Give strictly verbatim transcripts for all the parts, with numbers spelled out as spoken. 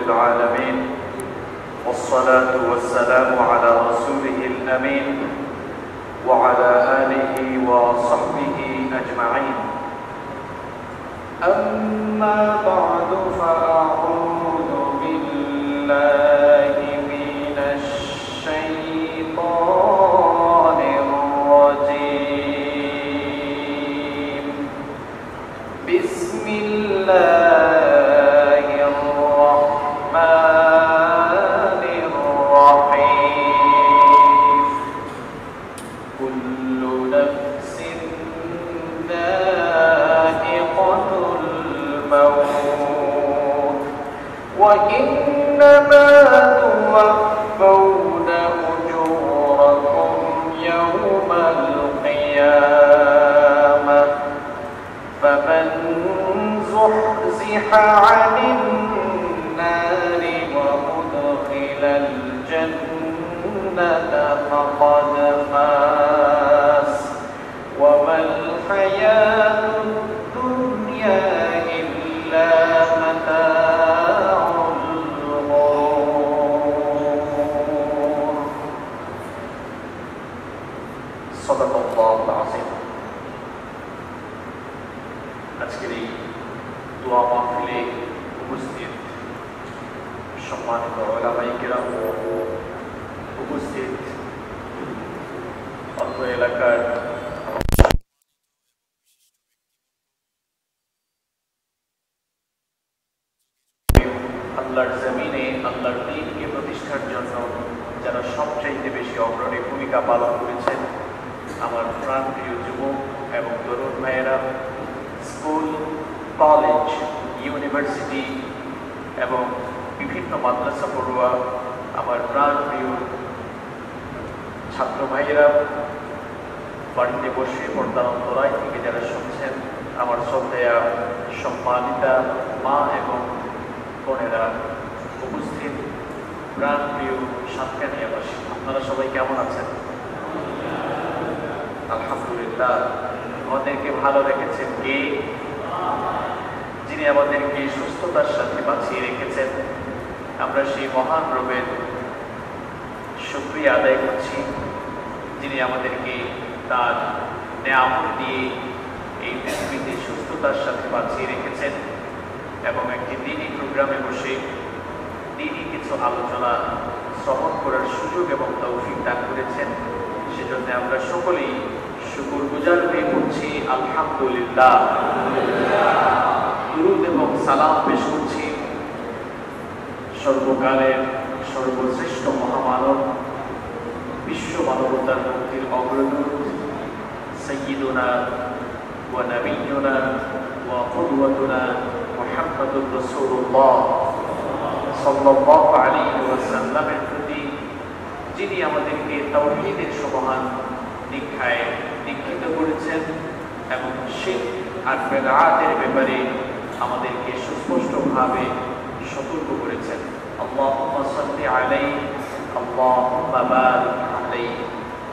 العالمين والصلاة والسلام على رسوله الأمين وعلى آله وصحبه أجمعين أما بعد فأعوذ بالله من الشيطان الرجيم بسم الله الرحمن الرحيم كل نفس ذائقة الموت وإنما توفون أجوركم يوم القيامة فمن زحزح عن النار وأدخل الجنة فقد فاز وما الحياة الدنيا إلا متاع الغرور صدق الله العظيم আজকের এই দোয়া মাহফিলে উপস্থিত সম্মানিত ওলামায়ে কেরাম ও উপস্থিত অত্র এলাকার আল্লাহর জমিনে আল্লাহর দ্বীনকে প্রতিষ্ঠার জন্য যারা সবচাইতে বেশি অগ্রণী ভূমিকা পালন করেছেন আমার প্রাণপ্রিয় যুবক এবং তরুণ ভাইয়েরা, স্কুল, কলেজ, ইউনিভার্সিটি এবং বিভিন্ন মাদ্রাসা পড়ুয়া আমার প্রাণপ্রিয় ছাত্র ভাইয়েরা, বাড়িতে বসে পর্দার অন্তরায় থেকে যারা শুনছেন, আমার শ্রদ্ধেয়া সম্মানিতা মা এবং বোনেরা, উপস্থিত প্রাণপ্রিয় সাতকানিয়াবাসী, আপনারা সবাই কেমন আছেন? আলহামদুলিল্লাহ। আমাদেরকে ভালো রেখেছেন কে? যিনি আমাদেরকে সুস্থতার সাথে বাঁচিয়ে রেখেছেন। আমরা সেই মহান রবের শুকরিয়া আদায় করছি, যিনি আমাদেরকে তার নেয়ামত দিয়ে এই পৃথিবীতে সুস্থতার সাথে বাঁচিয়ে রেখেছেন এবং একটি দিনই প্রোগ্রামে বসে দিনই কিছু আলোচনা শ্রবণ করার সুযোগ এবং তৌফিক দান করেছেন। সেজন্য আমরা সকলেই শুকরগুজার হয়ে পড়ছি আলহামদুলিল্লাহ। দুরূদ এবং সালাম পেশ করছি সর্বকালের সর্বশ্রেষ্ঠ মহামানব, বিশ্ব মানবতার মুক্তির অগ্রদূত সাইয়্যিদুনা ওয়া নাবিয়্যুনা ওয়া কুদওয়াতুনা মুহাম্মাদুর রাসূলুল্লাহ সাল্লাল্লাহু আলাইহি ওয়াসাল্লামের প্রতি, যিনি আমাদেরকে তাওহীদের সুবহান দীক্ষায় দীক্ষিত করেছেন এবং শিরক আর বিদআতের ব্যাপারে আমাদেরকে সুস্পষ্টভাবে সতর্ক করেছেন। আল্লাহুম্মা সাল্লি আলাইহি আল্লাহুম্মা বারিক আলাইহি।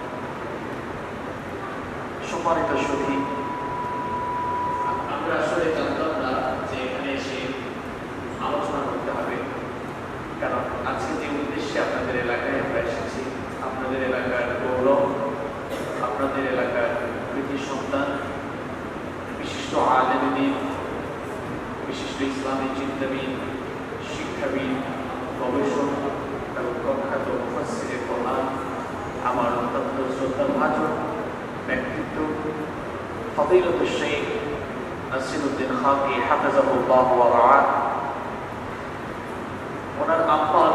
সম্মানিত সুধী, আমরা আসলে জানতাম না যে এখানে এসে আলোচনা করতে হবে, কারণ আজকে যে উদ্দেশ্যে আপনাদের এলাকায় আমরা এসেছি, আপনাদের এলাকার গৌরব, আপনাদের এলাকার কৃতি সন্তান, বিশিষ্ট আলেমে দ্বীন, বিশিষ্ট ইসলামী চিন্তাবিদ, শিক্ষাবিদ, গবেষক এবং প্রখ্যাত মুফাসসিরে কোরআন, আমার অত্যন্ত শ্রদ্ধাভাজন ব্যক্তিত্ব ফদিলাতুশ শাইখ নাসিরউদ্দিন খাকি হাফিজাহুল্লাহ ওয়া রাআহ, ওনার আব্বার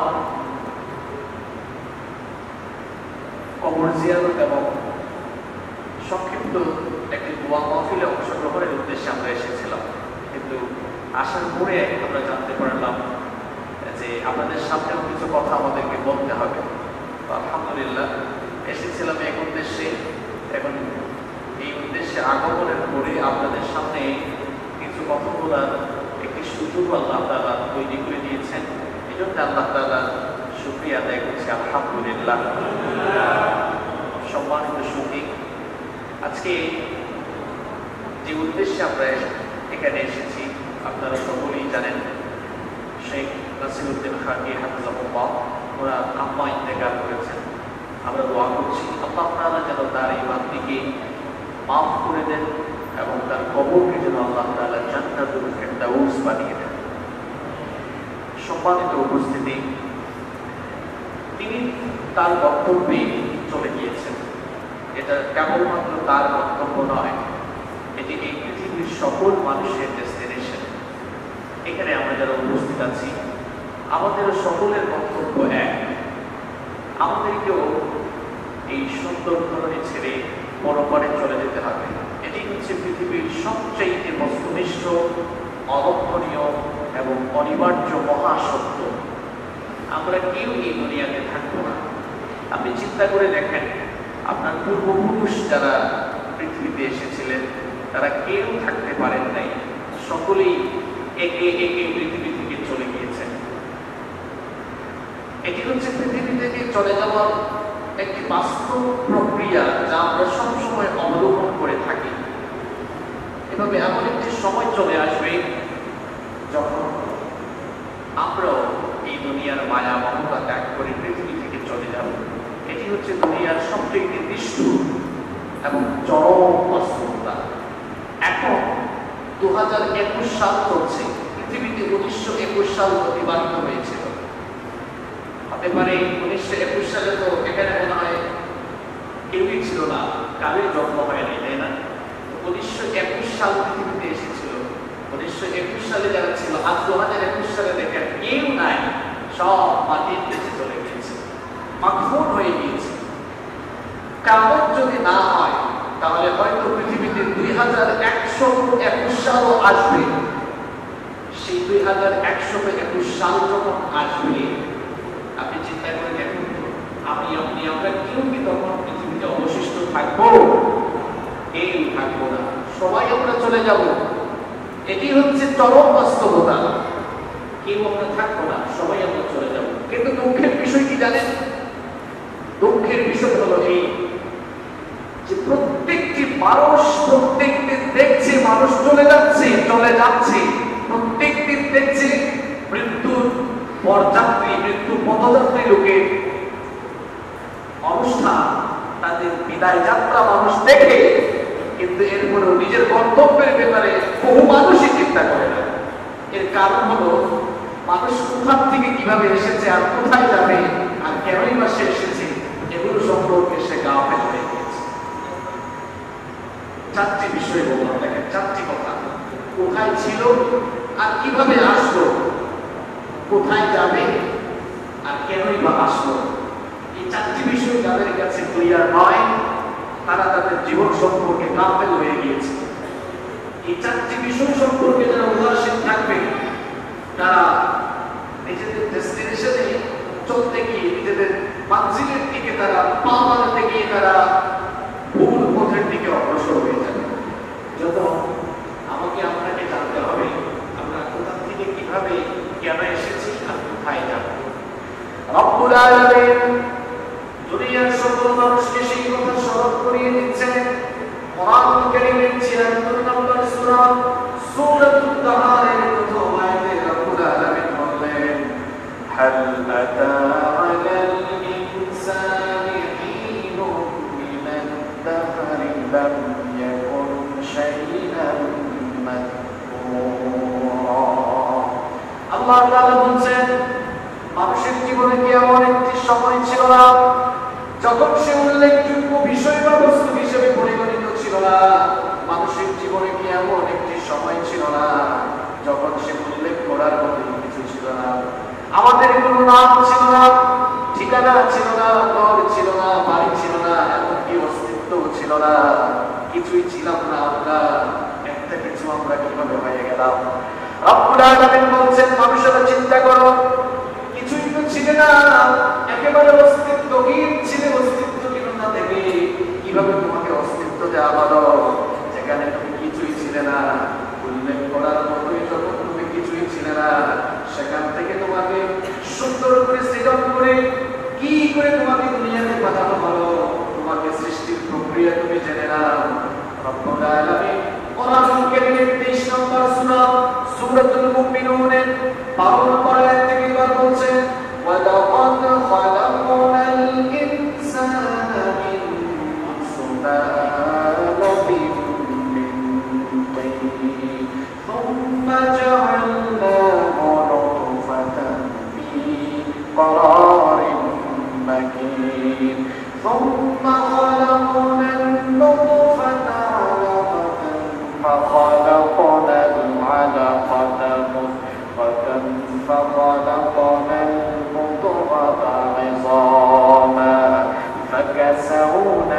কবর জিয়ারত এবং সংক্ষিপ্ত একটি দোয়া মাহফিলে অংশগ্রহণের উদ্দেশ্যে আমরা এসেছিলাম, কিন্তু আসার পরে আমরা জানতে পারলাম যে আপনাদের সামনেও কিছু কথা আমাদেরকে বলতে হবে। তো আলহামদুলিল্লাহ এসেছিলাম এক উদ্দেশ্যে, এখন এই উদ্দেশ্যে আগমনের পরে আপনাদের সামনে কিছু কথা বলার একটি সুযোগ আল্লাহ তাআলা তৈরি করে দিয়েছেন। এই জন্য আল্লাহ তাআলা শুকরিয়া আদায় করছি আলহামদুলিল্লাহ। সম্মানিত সুধী, আজকে যে উদ্দেশ্যে আমরা এখানে এসেছি আপনারা সকলেই জানেন, শেখ নাসিরউদ্দিন খাকি হাফিজাহুল্লাহ, ওরা আম্মা ইন্তেকাল করেছেন। আমরা দোয়া করছি আল্লাহ তাআলা যেন তার এই বান্দিকে মাফ করে দেন এবং তার কবরকে যেন আল্লাহ তাআলা জান্নাতুল ফিরদাউস বানিয়ে দেন। সম্মানিত উপস্থিতি, তিনি তার বক্তব্যে চলে গিয়েছেন। এটা কেবলমাত্র তার বক্তব্য নয়, এটি এই পৃথিবীর সকল মানুষের ডেস্টিনেশন। এখানে আমরা যারা উপস্থিত আছি আমাদের সকলের বক্তব্য এক, আমাদেরকেও এই সুন্দর ধরনের ছেড়ে পরপারে চলে যেতে হবে। এটি হচ্ছে পৃথিবীর সবচেয়ে বস্তুনিষ্ঠ, অলক্ষণীয় এবং অনিবার্য মহাসত্য। আমরা কেউ এই দুনিয়াতে থাকবো না। আপনি চিন্তা করে দেখেন, আপনার পূর্বপুরুষ যারা পৃথিবীতে এসেছিলেন তারা কেউ থাকতে পারেন নাই, সকলেই একে একে পৃথিবী থেকে চলে গিয়েছেন। এটি হচ্ছে পৃথিবী থেকে চলে যাওয়ার একটি বাস্তব প্রক্রিয়া যা আমরা সবসময় অবলোকন করে থাকি। এভাবে এমন একটি সময় চলে আসবে যখন আমরাও এই দুনিয়ার মায়া মমতা ত্যাগ করে পৃথিবী থেকে চলে যাব। এটি হচ্ছে দুনিয়ার সবচেয়ে নির্দিষ্ট এবং চরম বাস্তবতা। এখন দু হাজার একুশ সাল চলছে, পৃথিবীতে উনিশশো একুশ সাল অতিবাহিত হয়েছিল। হতে পারে উনিশশো একুশ সালে তো এখানে মনে হয় কেউই ছিল না, কারোই জন্ম হয় নাই, তাই না? উনিশশো একুশ সাল পৃথিবীতে এসেছিল। উনিশশো একুশ সালে যারা ছিল, আজ দু হাজার একুশ সালে দেখেন কেউ নাই, সব মাটির নিচে চলে গিয়েছে, মাখফুন হয়ে গিয়েছে। কামত যদি না হয় তাহলে হয়তো পৃথিবীতে দুই হাজার একশো একুশ সালও আসবে। সেই দুই হাজার একশো একুশ সাল যখন আসবে, আপনি চিন্তা করে দেখুন, আমি আপনি আমরা কেউ কি তখন পৃথিবীতে অবশিষ্ট থাকবো? কেউ থাকবো না, সবাই আমরা চলে যাব। এটি হচ্ছে চরম বাস্তবতা। কেউ আমরা থাকবো না, সবাই আমরা চলে যাব। কিন্তু দুঃখের বিষয় কি জানেন? দুঃখের বিষয় হলো এই যে প্রত্যেকটি মানুষ প্রত্যেকটি দেখছে মানুষ চলে যাচ্ছে চলে যাচ্ছে প্রত্যেকটি দেখছে মৃত্যুর পরযাত্রী, মৃত্যু পদযাত্রী লোকের অনুষ্ঠান, তাদের বিদায় যাত্রা মানুষ দেখে, কিন্তু এরপরেও নিজের কর্তব্যের ব্যাপারে বহু মানুষই চিন্তা করে না। এর কারণ হলো মানুষ কোথা থেকে কিভাবে এসেছে আর কোথায় যাবে আর কেনই বা সে এসেছে, এগুলো সম্পর্কে সে গাফেল হয়ে গেছে। চারটি বিষয় বললাম, দেখেন চারটি কথা। কোথায় ছিল আর কিভাবে আসলো, কোথায় যাবে আর কেনই বা আসলো। এই চারটি বিষয় যাদের কাছে ক্লিয়ার নয় তারা তাদের জীবন সম্পর্কে গাফেল হয়ে গিয়েছে। এই চারটি বিষয় সম্পর্কে যারা উদাসীন থাকবে তারা নিজেদের ডেস্টিনেশনে চলতে গিয়ে, নিজেদের মানজিলের দিকে তারা পা বাড়াতে গিয়ে তারা ভুল পথের দিকে অগ্রসর হয়ে যাবে। যত আমাকে আপনাকে জানতে হবে আমরা কোথা থেকে কিভাবে কেন এসেছি আর কোথায় যাব। রব্বুল আলামিন দুনিয়ার সকল মানুষকে সেই কথা স্মরণ করিয়ে দিচ্ছেন। কোরআন কারীমের ছিয়াত্তর নম্বর সূরা সূরাতুত তাহারের প্রথম আয়াতে রব্বুল আলামিন বললেন, হাল আতা আলাল ইনসানি হিনুন মিনাদ দাহরি লাম ইয়াকুন শাইআন মাযকুরা। আল্লাহ তাআলা বলেন, মানুষের জীবনে কি এমন একটি সময় ছিল না যখন সে উল্লেখযোগ্য বিষয় বা বস্তু হিসেবে পরিগণিত ছিল না? মানুষের জীবনে কি এমন একটি সময় ছিল না যখন সে উল্লেখ করার মতো কিছু ছিল না? আমাদের কোনো নাম ছিল না, ঠিকানা ছিল না, ঘর ছিল না, বাড়ি ছিল না, এমনকি অস্তিত্ব ছিল না, কিছুই ছিলাম না আমরা। একটা কিছু আমরা কিভাবে হয়ে গেলাম? রব্বুল আলামিন বলছেন, মানুষেরা চিন্তা করো, কিছুই তো ছিল না, একেবারে অস্তিত্বহীন ছিলে, অস্তিত্বহীনতা থেকে কিভাবে তোমাকে অস্তিত্ব দেওয়া হলো? যেখানে তুমি কিছুই ছিলে না, উল্লেখ করার মতোই যখন তুমি কিছুই ছিলে না, সেখান থেকে তোমাকে সুন্দর করে সৃজন করে কি করে তোমাকে দুনিয়াতে পাঠানো হলো, তোমাকে সৃষ্টির প্রক্রিয়া তুমি জেনে নাও। রব্বুল আলামিন কোরআন কারীমের তেইশ নম্বর সূরা সূরাতুল মুমিনুনের বারো নম্বর আয়াত থেকে এবার বলছে ওয়ালাকাদ খালাকনাল ইনসানা মিন সুলালাতিন মিন তিন সুম্মা জাআলনাহু নুতফাতান ফি قرارٍ مكين ثم خلقنا النطفة علقة فخلقنا العلقة مضغة فخلقنا المضغة عظاما فكسونا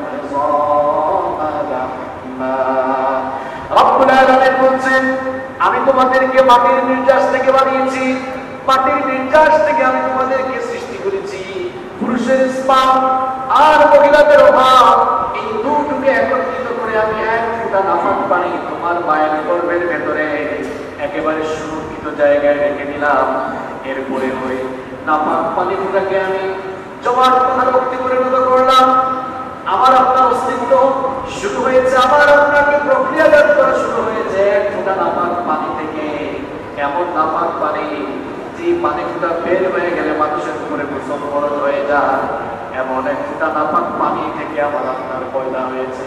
العظام لحما رب العالمين বলছেন আমি তোমাদেরকে মাটির নির্যাস থেকে বানিয়েছি মাটির নির্যাস থেকে আমি তোমাদেরকে সৃষ্টি করেছি পুরুষের স্পাম আর মহিলাদের অভাব এই দুটোকে একত্রিত করে আমি এক ফোঁটা নাপাক পানি তোমার মায়ের গর্ভের ভেতরে একেবারে সুরক্ষিত জায়গায় রেখে দিলাম এরপরে ওই নাপাক পানি ফোঁটাকে আমি জমাট বাঁধা রক্তে পরিণত করলাম আমার আপনার অস্তিত্ব শুরু হয়েছে আমার আপনাকে প্রক্রিয়াজাত করা শুরু হয়েছে এক ফোঁটা নাপাক পানি থেকে এমন নাপাক পানি যে পানি ফোঁটা বের হয়ে গেলে মানুষের উপরে গোসল ফরজ হয়ে যায় এমন এক ফোঁটা নাপাক পানি থেকে আমার আপনার পয়দা হয়েছে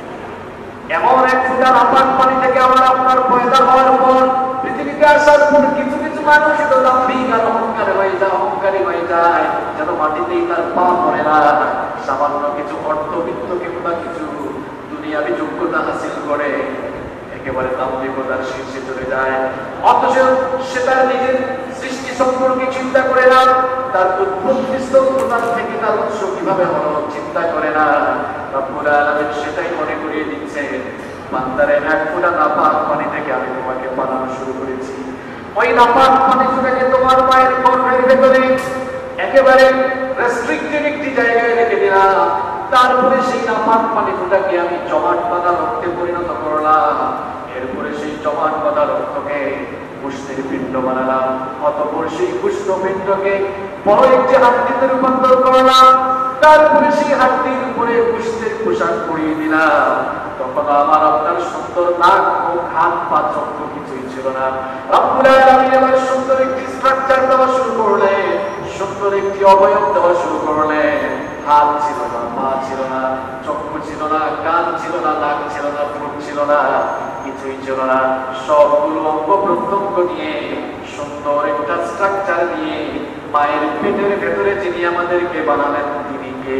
এমন এক ফোঁটা নাপাক পানি থেকে আমার আপনার পয়দা হওয়ার পর পৃথিবীতে আসার পর কিছু কিছু মানুষ তো দাম্ভিক আর অহংকারী হয়ে যায় অহংকারী হয়ে যায় যেন মাটিতেই তার পা পড়ে না সামান্য কিছু অর্থবিত্ত কিংবা কিছু দুনিয়াবি যোগ্যতা হাসিল করে একেবারে দাম্ভিকতার শীর্ষে চলে যায় অথচ সে তার নিজের সৃষ্টি সম্পর্কে চিন্তা করে না তার উৎপত্তি স্তর থেকে তার উৎস কিভাবে হলো চিন্তা করে না রব্বুল আলামিন সেটাই মনে করিয়ে দিচ্ছে বান্দারে এক ফোঁটা নাপাক পানি থেকে আমি তোমাকে বানানো শুরু করেছি ওই নাপাক পানি থেকে তোমার মায়ের গর্ভের ভেতরে একেবারে রেস্ট্রিক্টেড একটি জায়গায় রেখে দিলাম তারপরে সেই নাপাক পানি ফোঁটাকে আমি জমাট বাঁধা রক্তে পরিণত করলাম এরপরে সেই জমাট বাঁধা রক্তকে পুষ্টের পিণ্ড বানালাম অতঃপর সেই পুষ্ট পিণ্ডকে বড় একটি হাড্ডিতে রূপান্তর করলাম তারপরে সেই হাড্ডির উপরে পুষ্টের পোশাক পরিয়ে দিলাম তখন আমার আপনার সুন্দর নাক মুখ হাত পা চক্র কিছুই ছিল না রব্বুল আলামিন আমার সুন্দর একটি স্ট্রাকচার দেওয়া শুরু করলেন সুন্দর একটি অবয়ব দেওয়া শুরু করলেন হাত ছিল না পা ছিল না চক্ষু ছিল না কান ছিল না নাক ছিল না ঠোঁট ছিল না কিছুই ছিল না সবগুলো অঙ্গ প্রত্যঙ্গ নিয়ে সুন্দর একটা স্ট্রাকচার দিয়ে মায়ের পেটের ভেতরে যিনি আমাদেরকে বানালেন তিনি কে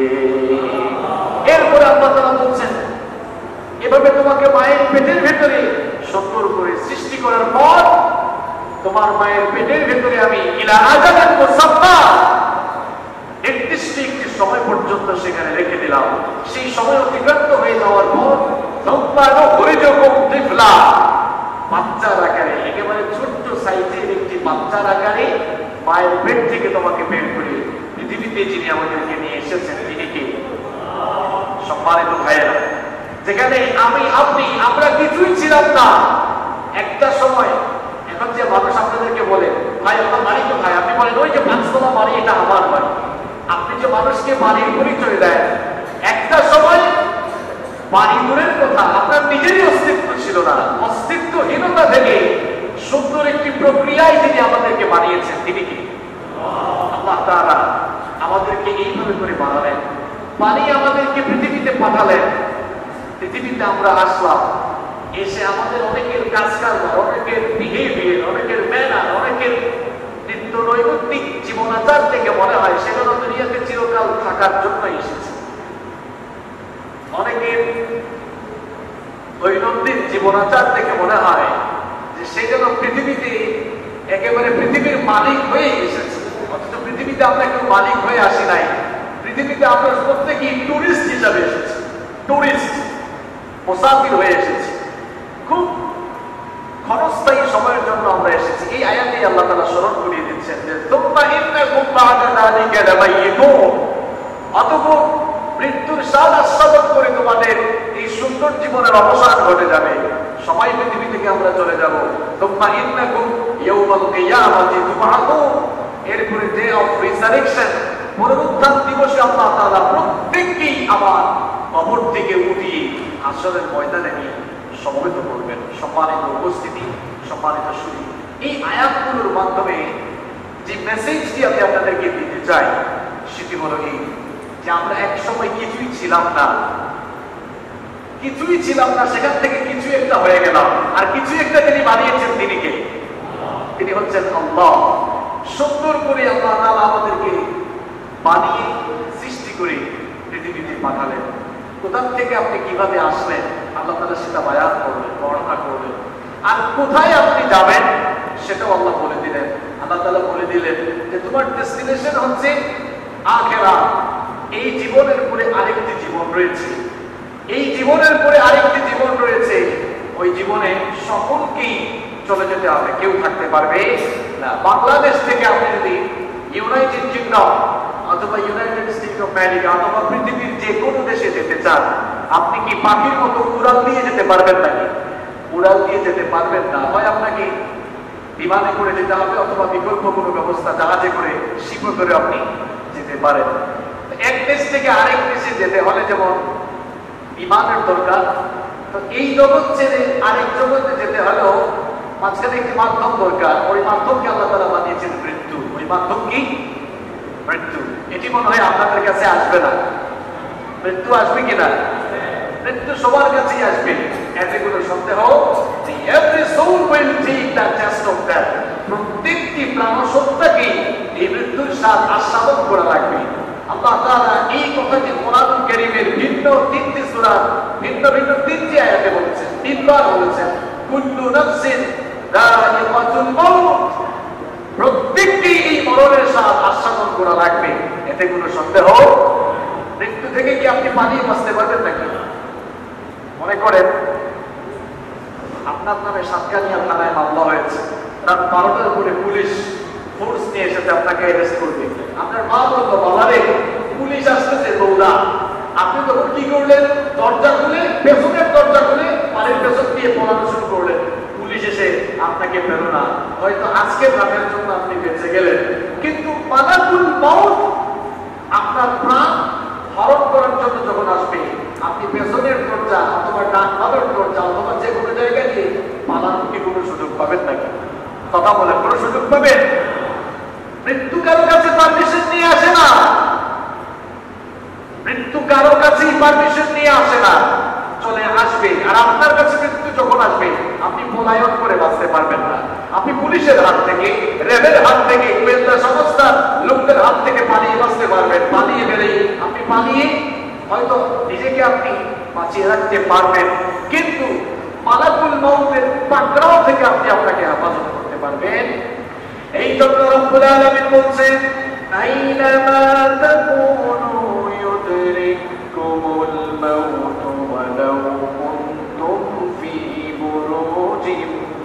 এরপরে আল্লাহ তাআলা বলছেন এভাবে তোমাকে মায়ের পেটের ভেতরে সুন্দর করে সৃষ্টি করার পর তোমার মায়ের পেটের ভেতরে আমি ইলা আজালান মুসাম্মা নির্দিষ্ট একটি সময় পর্যন্ত সেখানে রেখে দিলাম সেই সময় অতিক্রান্ত হয়ে যাওয়ার পর সম্পাদক হরিজকম ত্রিফলা বাচ্চার আকারে একেবারে ছোট্ট সাইজের একটি বাচ্চার আকারে মায়ের পেট থেকে তোমাকে বের করে পৃথিবীতে যিনি আমাদেরকে নিয়ে এসেছেন তিনি কে সম্মানিত ভাইয়েরা যেখানে আমি আপনি আমরা কিছুই ছিলাম না একটা সময় এখন যে মানুষ আপনাদেরকে বলে ভাই আপনার বাড়ি কোথায় আপনি বলেন ওই যে পাঁচতলা বাড়ি এটা আমার বাড়ি আপনি যে মানুষকে বাড়ির পরিচয় দেন একটা সময় বাড়ি দূরের কথা আপনার নিজেরই অস্তিত্ব ছিল না অস্তিত্বহীনতা থেকে সুন্দর একটি প্রক্রিয়ায় যিনি আমাদেরকে বানিয়েছেন তিনি কি আল্লাহ তাআলা আমাদেরকে এইভাবে করে বানালেন বানিয়ে আমাদেরকে পৃথিবীতে পাঠালেন পৃথিবীতে আমরা আসলাম এসে আমাদের অনেকের কাজ কারবার অনেকের বিহেভিয়ার অনেকের ম্যানার অনেকের নিত্য নৈমিত্তিক জীবনাচার থেকে মনে হয় সেগুলো দুনিয়াতে চিরকাল থাকার জন্য এসেছে অনেকের দৈনন্দিন জীবনাচার থেকে মনে হয় যে সেগুলো পৃথিবীতে একেবারে পৃথিবীর মালিক হয়ে এসেছে অথচ পৃথিবীতে আমরা কেউ মালিক হয়ে আসি নাই পৃথিবীতে আমরা প্রত্যেকেই টুরিস্ট হিসাবে এসেছি টুরিস্ট মুসাফির হয়ে এসেছি খুব ক্ষণস্থায়ী সময়ের জন্য আমরা এসেছি এই আয়াতে আল্লাহ তাআলা স্মরণ করিয়ে দিচ্ছেন যে তুম্মা ইন্নাকুম বা'দা যালিকা লামাইয়িতুন অতঃপর মৃত্যুর স্বাদ আস্বাদন করে তোমাদের এই সুন্দর জীবনের অবসান ঘটে যাবে সবাই পৃথিবী থেকে আমরা চলে যাব তুম্মা ইন্নাকুম ইয়াওমাল কিয়ামাতি তুবআতুন এরপরে ডে অফ রিসারেকশন পুনরুত্থান দিবসে আল্লাহ তাআলা প্রত্যেককেই আবার কবর থেকে উঠিয়ে হাসরের ময়দানে নিয়ে সমবেত করবেন সম্মানিত উপস্থিতি সম্মানিত সুধী এই আয়াতগুলোর মাধ্যমে যে মেসেজটি আমি আপনাদেরকে দিতে চাই সেটি হলো এই যে আমরা এক সময় কিছুই ছিলাম না, কিছুই ছিলাম না, সেখান থেকে কিছু একটা হয়ে গেলাম। আর কিছু একটা যিনি বানিয়েছেন তিনি কে? তিনি হচ্ছেন আল্লাহ। সুন্দর করে আল্লাহ তাআলা আমাদেরকে বানিয়ে সৃষ্টি করে পৃথিবীতে পাঠালেন। কোথা থেকে আপনি কিভাবে আসলেন আল্লাহ তাআলা সেটা বায়ান করলেন, বর্ণনা করলেন। আর কোথায় আপনি যাবেন সেটাও আল্লাহ বলে দিলেন। আল্লাহ তাআলা বলে দিলেন যে তোমার ডেস্টিনেশন হচ্ছে আখিরাত। এই জীবনের পরে আরেকটি জীবন রয়েছে, এই জীবনের পরে আরেকটি জীবন রয়েছে। ওই জীবনে সকলকেই চলে যেতে হবে, কেউ থাকতে পারবে না। বাংলাদেশ থেকে আপনি যদি ইউনাইটেড কিংডম অথবা ইউনাইটেড স্টেট অফ আমেরিকা অথবা পৃথিবীর যে কোনো দেশে যেতে চান, আপনি কি পাখির মতো উড়াল দিয়ে যেতে পারবেন নাকি? উড়াল দিয়ে যেতে পারবেন না। হয় আপনাকে বিমানে করে যেতে হবে অথবা বিকল্প কোনো ব্যবস্থা জাহাজে করে, শিপে করে আপনি যেতে পারেন। এক দেশ থেকে আরেক দেশে যেতে হলে যেমন বিমানের দরকার, তো এই জগৎ ছেড়ে আরেক জগতে যেতে হলেও মাঝখানে একটি মাধ্যম দরকার। ওই মাধ্যমকে আল্লাহ তাআলা বানিয়েছেন মৃত্যু। ওই মাধ্যম কি? মৃত্যু। এটি মনে হয় আপনাদের কাছে আসবে না। মৃত্যু আসবে কিনা? মৃত্যু সবার কাছেই আসবে, এতে কোনো সন্দেহ নেই। Every soul will take the test of death. প্রত্যেকটি প্রাণসত্তাকে এই মৃত্যুর স্বাদ আস্বাদন করা লাগবে। আল্লাহ তাআলা এই কথাটি কোরআনুল কারীমের ভিন্ন তিনটি সূরা ভিন্ন ভিন্ন তিনটি আয়াতে বলেছেন, তিনবার বলেছেন কুল্লু নাফসিন যায়িকাতুল মাউত। প্রত্যেকটি এই মরণের স্বাদ আস্বাদন করা লাগবে, এতে কোনো সন্দেহ। মৃত্যু থেকে কি আপনি পালিয়ে বাঁচতে পারবেন নাকি? মনে করেন আপনার নামে সাতকানিয়া থানায় মামলা হয়েছে, রাত বারোটার উপরে পুলিশ ফোর্স নিয়ে এসেছে আপনাকে অ্যারেস্ট করবে। আপনার মা বলতো বাবারে পুলিশ আসতেছে দৌড়া। আপনি তখন কি করলেন? দরজা খুলে, পেছনের দরজা খুলে বাড়ির পেছন দিয়ে পলানো শুরু করলেন। পুলিশ এসে আপনাকে পেল না, হয়তো আজকের রাতের জন্য আপনি বেঁচে গেলেন। কিন্তু মালাকুল মাউত আপনার প্রাণ হরণ করার জন্য যখন আসবে, আপনি পেছনের দরজা অথবা ডান বামের দরজা অথবা যে কোনো জায়গায় দিয়ে পালানোর কি কোনো সুযোগ পাবেন নাকি? কথা বলেন, কোনো সুযোগ পাবেন? মৃত্যু কারো কাছে পারমিশন নিয়ে আসে না। মৃত্যু কারো কাছেই পারমিশন নিয়ে আসে না, চলে আসবে। আর আপনার কাছে মৃত্যু যখন আসবে, আপনি পলায়ন করে বাঁচতে পারবেন না। আপনি পুলিশের হাত থেকে, র্যাবের হাত থেকে, গোয়েন্দা সংস্থার লোকদের হাত থেকে পালিয়ে বাঁচতে পারবেন। পালিয়ে বেরিয়ে আপনি পালিয়ে হয়তো নিজেকে আপনি বাঁচিয়ে রাখতে পারবেন, কিন্তু মালাকুল মাউতের পাকড়াও থেকে আপনি আপনাকে হেফাজত করতে পারবেন। এই জন্য রব্বুল আলামিন বলছেন আইনামা তাকুনু ইউদরিকুমুল মাউত ওয়ালাউ কুনতুম ফি বুরুজিন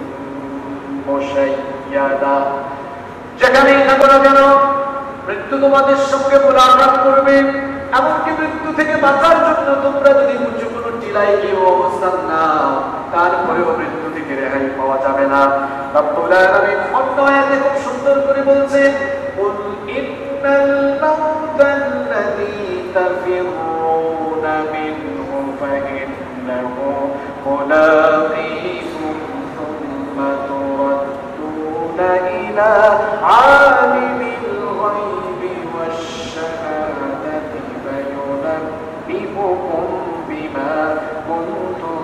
মুশাইয়াদা। যেখানেই থাকো না কেন মৃত্যু তোমাদের সঙ্গে মোলাকাত করবে। এমনকি মৃত্যু থেকে বাঁচার জন্য তোমরা যদি উঁচু কোনো টিলায় গিয়ে অবস্থান নাও, তারপরেও মৃত্যু থেকে রেহাই পাওয়া যাবে না। রব্বুল আলামিন অন্য আয়াতে খুব সুন্দর করে বলছেন কুল ইন্নাল মাউতাল্লাযী তাফিরুনা মিনহু ফাইন্নাহু মুলাকীকুম সুম্মা তুরাদ্দুনা ইলা আলিমিল গায়বি ওয়াশ শাহাদাতি ফায়ুনাব্বিউকুম বিমা কুনতুম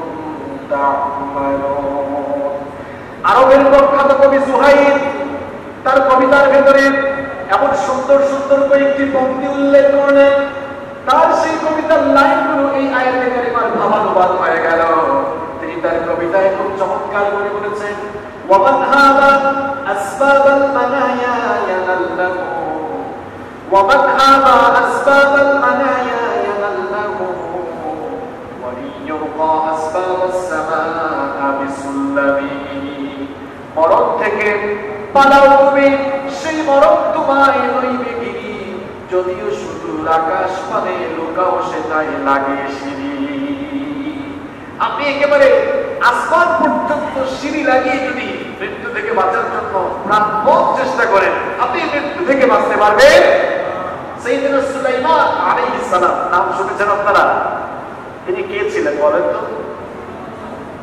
তা'মালুন। আরবের প্রখ্যাত কবি সুহাইল তার কবিতার ভেতরে এমন সুন্দর সুন্দর কয়েকটি পংক্তি উল্লেখ করলেন, তার সেই কবিতার লাইনগুলো এই আয়াতে কারিমার ভাবানুবাদ হয়ে গেল। তিনি তার কবিতায় খুব চমৎকার করে বলেছেন ওয়ামান হাদা আসবাবাল মানায়া ইয়ানাল্লাহু ওয়ামান হাদা আসবাবাল মানায়া ইয়ানাল্লাহু ওয়া লিয়ুকা আসবাবাস সামাআ বিসুল্লামি। মরণ থেকে পালাও তুমি, সেই মরণ তোমায় লইবে গিরি, যদিও শুধু আকাশ পানে লুকাও সেটাই লাগে সিঁড়ি। আপনি একেবারে আসমান পর্যন্ত সিঁড়ি লাগিয়ে যদি মৃত্যু থেকে বাঁচার জন্য প্রাণপণ চেষ্টা করেন, আপনি মৃত্যু থেকে বাঁচতে পারবেন। সাইয়েদনা সুলাইমান আলাইহিস সালাম নাম শুনেছেন আপনারা? তিনি কে ছিলেন বলেন তো?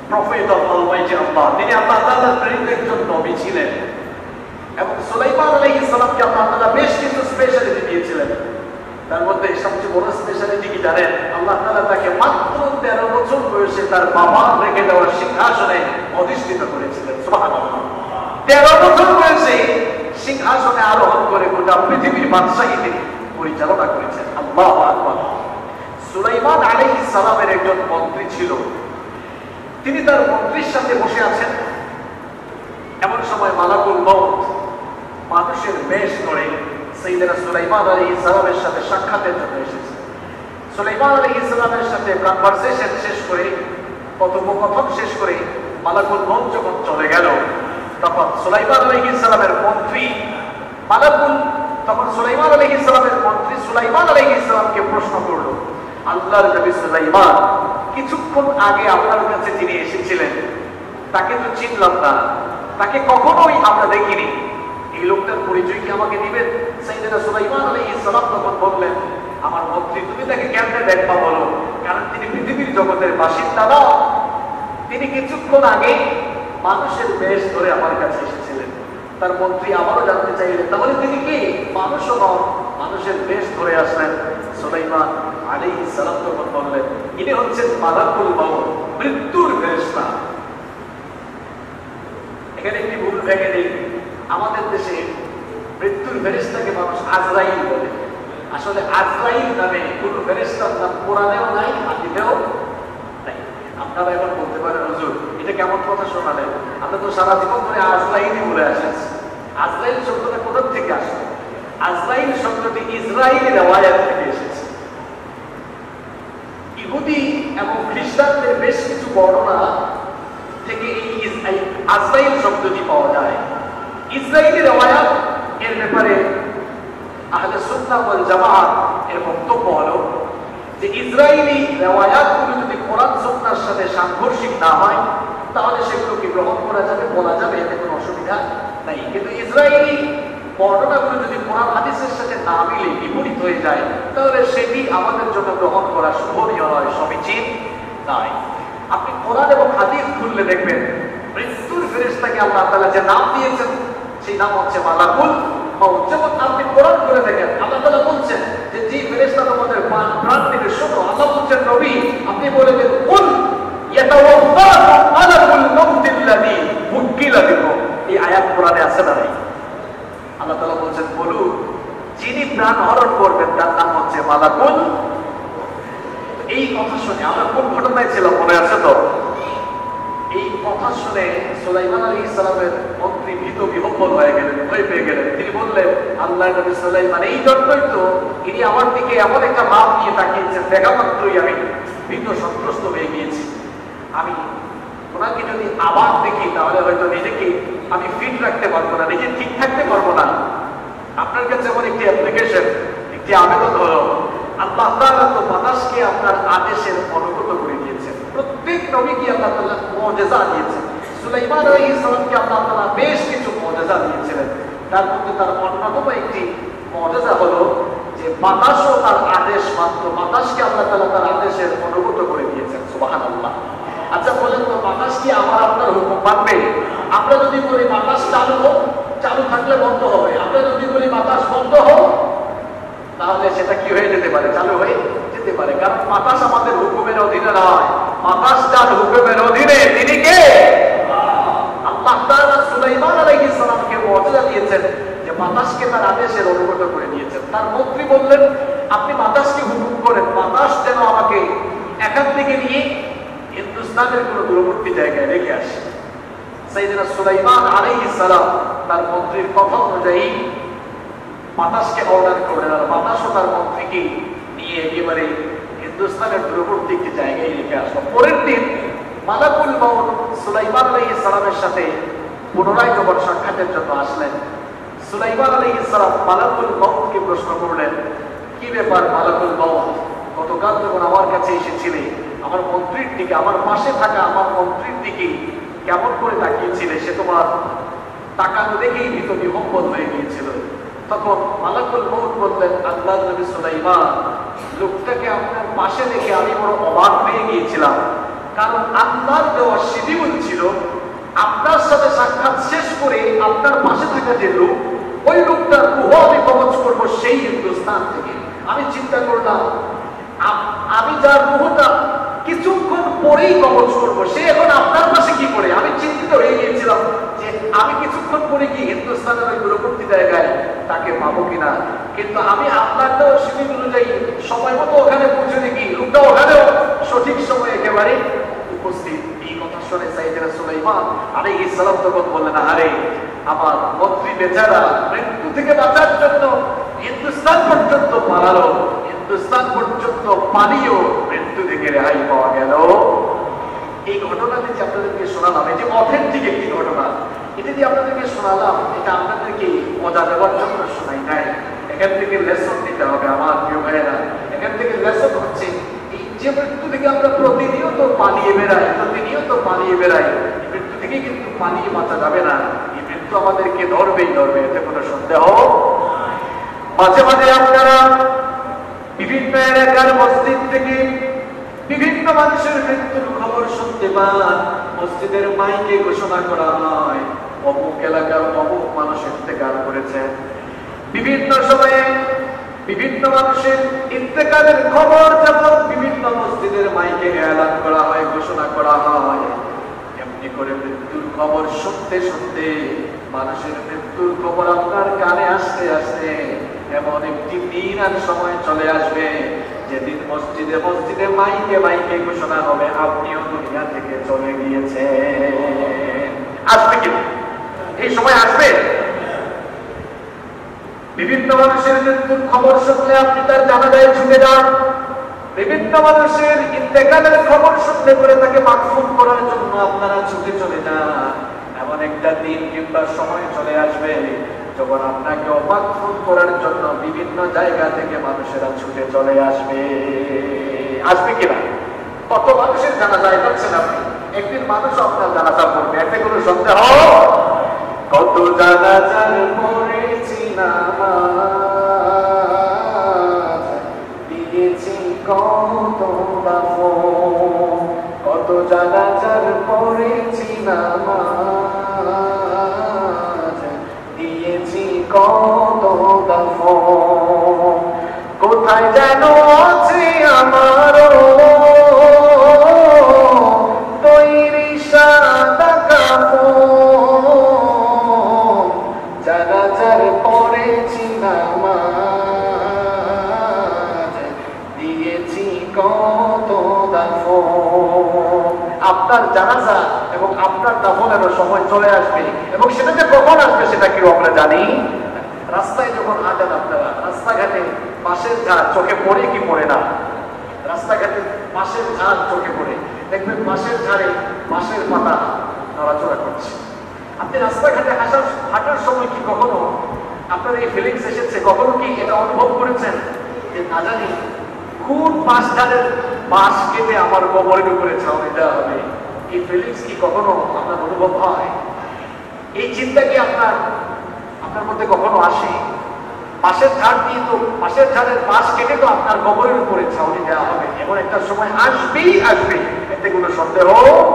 প্রফেট অফ অলমাইটি আল্লাহ, তিনি আল্লাহ তাআলার প্রেরিত একজন নবী ছিলেন। এবং সুলাইমান আলাইহিস সালামকে আল্লাহ তাআলা বেশ কিছু স্পেশালিটি দিয়েছিলেন। তার মধ্যে সবচেয়ে বড় স্পেশালিটি কি জানেন? আল্লাহ তাআলা তাকে মাত্র তেরো বছর বয়সে তার বাবা রেখে দেওয়া সিংহাসনে অধিষ্ঠিত করেছিলেন। সুবহানাল্লাহ। তেরো বছর বয়সে সিংহাসনে আরোহণ করে গোটা পৃথিবীর বাদশাহী তিনি পরিচালনা করেছেন। আল্লাহু আকবার। সুলাইমান আলাইহিস সালামের একজন মন্ত্রী ছিল। তিনি তার মন্ত্রীর সাথে বসে আছেন। এমন সময় মালাকুল মউত মানুষের বেশ করে সাইয়েদনা সুলাইমান আলাইহিস সালামের সাথে সাক্ষাতের জন্য এসেছে। সুলাইমান আলাইহিস সালামের সাথে কনভারসেশন শেষ করে, কথোপকথন শেষ করে মালাকুল মউত যখন চলে গেল, তখন সুলাইমান আলাইহিস সালামের মন্ত্রী মালাকুল তখন সুলাইমান আলাইহিস সালামের মন্ত্রী সুলাইমান আলাইহিস সালামকে প্রশ্ন করলো, আল্লাহর নবী সুলাইমান, কিছুক্ষণ আগে আপনার কাছে যিনি এসেছিলেন তাকে তো চিনলাম না, তাকে কখনোই আমরা দেখিনি, এই লোকটার পরিচয় কি আমাকে দিবেন? সাইয়েদনা সুলাইমান আলাইহিস সালাম তখন বললেন, আমার মন্ত্রী, তুমি তাকে কেমনে দেখবা বলো, কারণ তিনি পৃথিবীর জগতের বাসিন্দা না, তিনি কিছুক্ষণ আগে মানুষের বেশ ধরে আমার কাছে এসেছিলেন। তার মন্ত্রী আবারও জানতে চাইলেন, তাহলে তিনি কি মানুষও নন, মানুষের বেশ ধরে আসলেন? সুলাইমান আলাইহিস সালাম তখন বললেন, ইনি হচ্ছেন মালাকুল মউত, মৃত্যুর ফেরেশতা। এখানে একটি ভুল ভেঙে নেই, আমাদের দেশে মৃত্যুর ফেরেশতাকে মানুষ আজরাইল বলে। আসলে আজরাইল নামে কোন ফেরেশতার নাম কোরআনেও নাই, হাদিসেও নাই। আপনারা এখন বলতে পারেন, হুজুর এটা কেমন কথা শোনালেন, আমরা তো সারা জীবন ধরে আজরাইলই বলে আসছি। আজরাইল শব্দটা কোথা থেকে আসে? আজরাইল শব্দটি ইসরায়েলি রিওয়ায়াত থেকে এসেছে। ইহুদি এবং খ্রিস্টানদের বেশ কিছু বর্ণনা থেকে এই আজরাইল শব্দটি পাওয়া যায়। ইসরায়েলি রিওয়ায়াত এর ব্যাপারে আহলে সুন্নাহ ওয়াল জামাআত এর বক্তব্য হলো যে ইসরায়েলি রিওয়ায়াতগুলো যদি কোরআন সুন্নাহর সাথে সাংঘর্ষিক না হয় তাহলে সেগুলোকে গ্রহণ করা যাবে, বলা যাবে, এতে কোনো অসুবিধা নাই। কিন্তু ইসরায়েলি বর্ণনাগুলো যদি কোরআন হাদিসের সাথে না মিলে বিপরীত হয়ে যায় তাহলে সেটি আমাদের জন্য গ্রহণ করা শোভনীয় নয়, সমীচীন নয়। আপনি কোরআন এবং হাদিস খুললে দেখবেন মৃত্যুর ফেরেশতাকে আল্লাহ তাআলা যে নাম দিয়েছেন সেই নাম হচ্ছে মালাকুল মউত। যেমন আপনি কোরআন করে দেখেন, আল্লাহ তাআলা বলছেন যে যে ফেরেশতা তোমাদের প্রাণ নেবে, শোনো, আল্লাহ বলছেন নবী আপনি বলে দেন, কুল ইয়াতাওয়াফাকুম মালাকুল মউতিল্লাযী উকিলা বিকুম। এই আয়াত কোরআনে আছে না নাই? আল্লাহ তাআলা বলছেন, বলুন যিনি প্রাণ হরণ করবেন তার নাম হচ্ছে মালাকুল। এই কথা শুনে আমরা কোন ঘটনায় ছিলাম মনে আছে তো? এই কথা শুনে সুলাইমান আলাইহিস সালামের মন্ত্রী ভীত বিহ্বল হয়ে গেলেন, ভয় পেয়ে গেলেন। তিনি বললেন, আল্লাহর নবী সুলাইমান এই জন্যই তো ইনি আমার দিকে এমন একটা ভাব নিয়ে তাকিয়েছেন, দেখা মাত্রই আমি ভীত সন্ত্রস্ত হয়ে গিয়েছি। আমি ওনাকে যদি আবার দেখি তাহলে হয়তো নিজেকে আমি ফিট রাখতে পারবো না, নিজে ঠিক থাকতে পারবো না। আপনার কাছে এমন একটি অ্যাপ্লিকেশন, একটি আবেদন হলো, আল্লাহ তাআলা তো বাতাসকে আপনার আদেশের অনুগত করে দিয়েছেন। প্রত্যেক নবীকে আল্লাহ তাআলা মুজিজা দিয়েছেন। সুলাইমান আলাইহিস সালামকে আল্লাহ তাআলা বেশ কিছু মুজিজা দিয়েছিলেন। তার মধ্যে তার অন্যতম একটি মুজিজা হলো যে বাতাসও তার আদেশ মাত্র, বাতাসকে আল্লাহ তাআলা তার আদেশের অনুগত করে দিয়েছেন। সুবহানাল্লাহ। আচ্ছা বলেন তো, বাতাস কি আমার আপনার হুকুম মানবে? আমরা যদি বলি বাতাস চালু হোক, চালু থাকলে বন্ধ হবে। আমরা যদি বলি বাতাস বন্ধ হোক, তাহলে সেটা কি হয়ে যেতে পারে? চালু হয়ে যেতে পারে। কারণ বাতাস আমাদের হুকুমের অধীনে নয়, বাতাস যার হুকুমের অধীনে তিনি কে? আল্লাহ তাআলা সুলাইমান আলাইহিস সালামকে মুজিজা দিয়েছেন যে বাতাসকে তার আদেশের অনুগত করে দিয়েছেন। তার মন্ত্রী বললেন, আপনি বাতাসকে হুকুম করেন বাতাস যেন আমাকে এখান থেকে নিয়ে হিন্দুস্তানের কোন দূরবর্তী জায়গায় রেখে আসে। সাইয়েদনা সুলাইমান আলাইহিস সালাম তার মন্ত্রীর কথা অনুযায়ী বাতাসকে অর্ডার করলেন, আর বাতাসও তার মন্ত্রীকে নিয়ে একেবারে হিন্দুস্তানের দূরবর্তী একটি জায়গায় রেখে আসলো। পরের দিন মালাকুল মউত সুলাইমান আলাইহিস সালামের সাথে পুনরায় যখন সাক্ষাতের জন্য আসলেন, সুলাইমান আলাইহিস সালাম মালাকুল মউতকে প্রশ্ন করলেন, কি ব্যাপার মালাকুল মউত, গতকাল যখন আমার কাছে এসেছিলে আমার মন্ত্রীর দিকে, আমার পাশে থাকা আমার মন্ত্রীর দিকে কেমন করে তাকিয়েছিলে, সে তোমার তাকানো দেখেই ভীত বিহ্বল হয়ে গিয়েছিল। তখন মালাকুল মউত বললেন, আল্লাহর নবী সুলাইমান, লোকটাকে আপনার পাশে দেখে আমি বড় অবাক হয়ে গিয়েছিলাম, কারণ আল্লাহর দেওয়া শিডিউল ছিল আপনার সাথে সাক্ষাৎ শেষ করে আপনার পাশে থাকা যে লোক, ওই লোকটার রূহ আমি কবজ করবো সেই হিন্দুস্তান থেকে। আমি চিন্তা করলাম আমি যার রূহটা কিছুক্ষণ পরেই কবজ করবো, সে এখন আপনার পাশে কি করে? আমি চিন্তিত হয়ে গিয়েছিলাম যে আমি কিছুক্ষণ পরে কি হিন্দুস্তানের ওই দূরবর্তী জায়গায় তাকে পাবো কিনা। কিন্তু আমি আপনার তো শিডিউল অনুযায়ী সময় মতো ওখানে পৌঁছে দেখি লোকটা ওখানেও সঠিক সময় একেবারে উপস্থিত। এই কথা শুনে সাইয়েদনা সুলাইমান আলাইহিস সালাম তখন বললেন, আরে আমার মন্ত্রী বেচারা মৃত্যু থেকে বাঁচার জন্য হিন্দুস্তান পর্যন্ত পালালো, হিন্দুস্তান পর্যন্ত পালিয়েও মৃত্যু থেকে রেহাই পাওয়া গেল। এই ঘটনাটি যে আপনাদেরকে শোনালাম, এটি অথেন্টিক একটি ঘটনা। এটি যে আপনাদেরকে শোনালাম, এটা আপনাদেরকে মজা দেওয়ার জন্য শোনাই নাই। এখান থেকে লেসন নিতে হবে আমার প্রিয় ভাইয়েরা। এখান থেকে লেসন হচ্ছে এই যে মৃত্যু থেকে আমরা প্রতিনিয়ত পালিয়ে বেড়াই, প্রতিনিয়ত পালিয়ে বেড়াই, এই মৃত্যু থেকে কিন্তু পালিয়ে বাঁচা যাবে না। এই মৃত্যু আমাদেরকে ধরবেই ধরবে, এতে কোনো সন্দেহ। মাঝে মাঝে আপনারা বিভিন্ন এলাকার মসজিদ থেকে বিভিন্ন মানুষের মৃত্যুর খবর শুনতে পান। মসজিদের মাইকে ঘোষণা করা হয় অমুক এলাকার অমুক মানুষ ইন্তেকাল করেছেন। বিভিন্ন সময়ে বিভিন্ন মানুষের ইন্তেকালের খবর যেমন বিভিন্ন মসজিদের মাইকে এলান করা হয়, ঘোষণা করা হয়, এমনি করে মৃত্যুর খবর শুনতে শুনতে মানুষের মৃত্যুর খবর আপনার কানে আসতে আসতে এমন একটি দিন আর সময় চলে আসবে যেদিন মসজিদে মসজিদে মাইকে মাইকে ঘোষণা হবে আপনিও দুনিয়া থেকে চলে গিয়েছেন। আসবে কি এই সময়? আসবে। বিভিন্ন মানুষের মৃত্যুর খবর শুনলে আপনি তার জানাজায় ছুটে যান। বিভিন্ন মানুষের ইন্তেকালের খবর শুনলে করে তাকে মাগফুর করার জন্য আপনারা ছুটে চলে যান। এমন একটা দিন কিংবা সময় চলে আসবে যখন আপনাকে মাগফুর করার জন্য বিভিন্ন জায়গা থেকে মানুষেরা ছুটে চলে আসবে। আসবে কিনা? কত মানুষের জানাজায় যাচ্ছেন আপনি, একদিন মানুষ আপনার জানাজা পড়বে, এতে কোনো সন্দেহ? কত জানাজার পড়েছি নামাজ, দিয়েছি কত দাফন, কত জানাজার পড়েছি নামাজ, দিয়েছি কত দাফন, কোথায় যেন আছে আমারও তৈরি সাদা কাফন, জানাজার পড়েছি নামাজ, দিয়েছি কত দাফন। আপনার জানাজা এবং আপনার দাফনের সময় চলে আসবে, এবং সেটা যে কখন আসবে সেটা কি আমরা জানি? রাস্তায় যখন হাঁটেন আপনারা, রাস্তাঘাটে পাশের ঝাড় চোখে পড়ে কি পড়ে না? রাস্তাঘাটে পাশের ঝাড় চোখে পড়ে, দেখবেন পাশের ঝাড়ে বাঁশের পাতা নড়াচড়া করছে। আপনি রাস্তাঘাটে হাঁটার হাঁটার সময় কি কখনো আপনার এই ফিলিংস এসেছে? কখনো কি এটা অনুভব করেছেন যে না জানি কোন পাশ ধারের বাঁশ কেটে আমার কবরের উপরে ছাউনি দেওয়া হবে? এই ফিলিংস কি কখনো আপনার অনুভব হয়? এই চিন্তা কি আপনার আপনার মধ্যে কখনো আসে? পাশের ঝাড় দিয়ে তো পাশের ঝাড়ের বাঁশ কেটে তো আপনার কবরের উপরে ছাউনি দেওয়া হবে, এমন একটা সময় আসবেই আসবে, এতে কোনো সন্দেহ।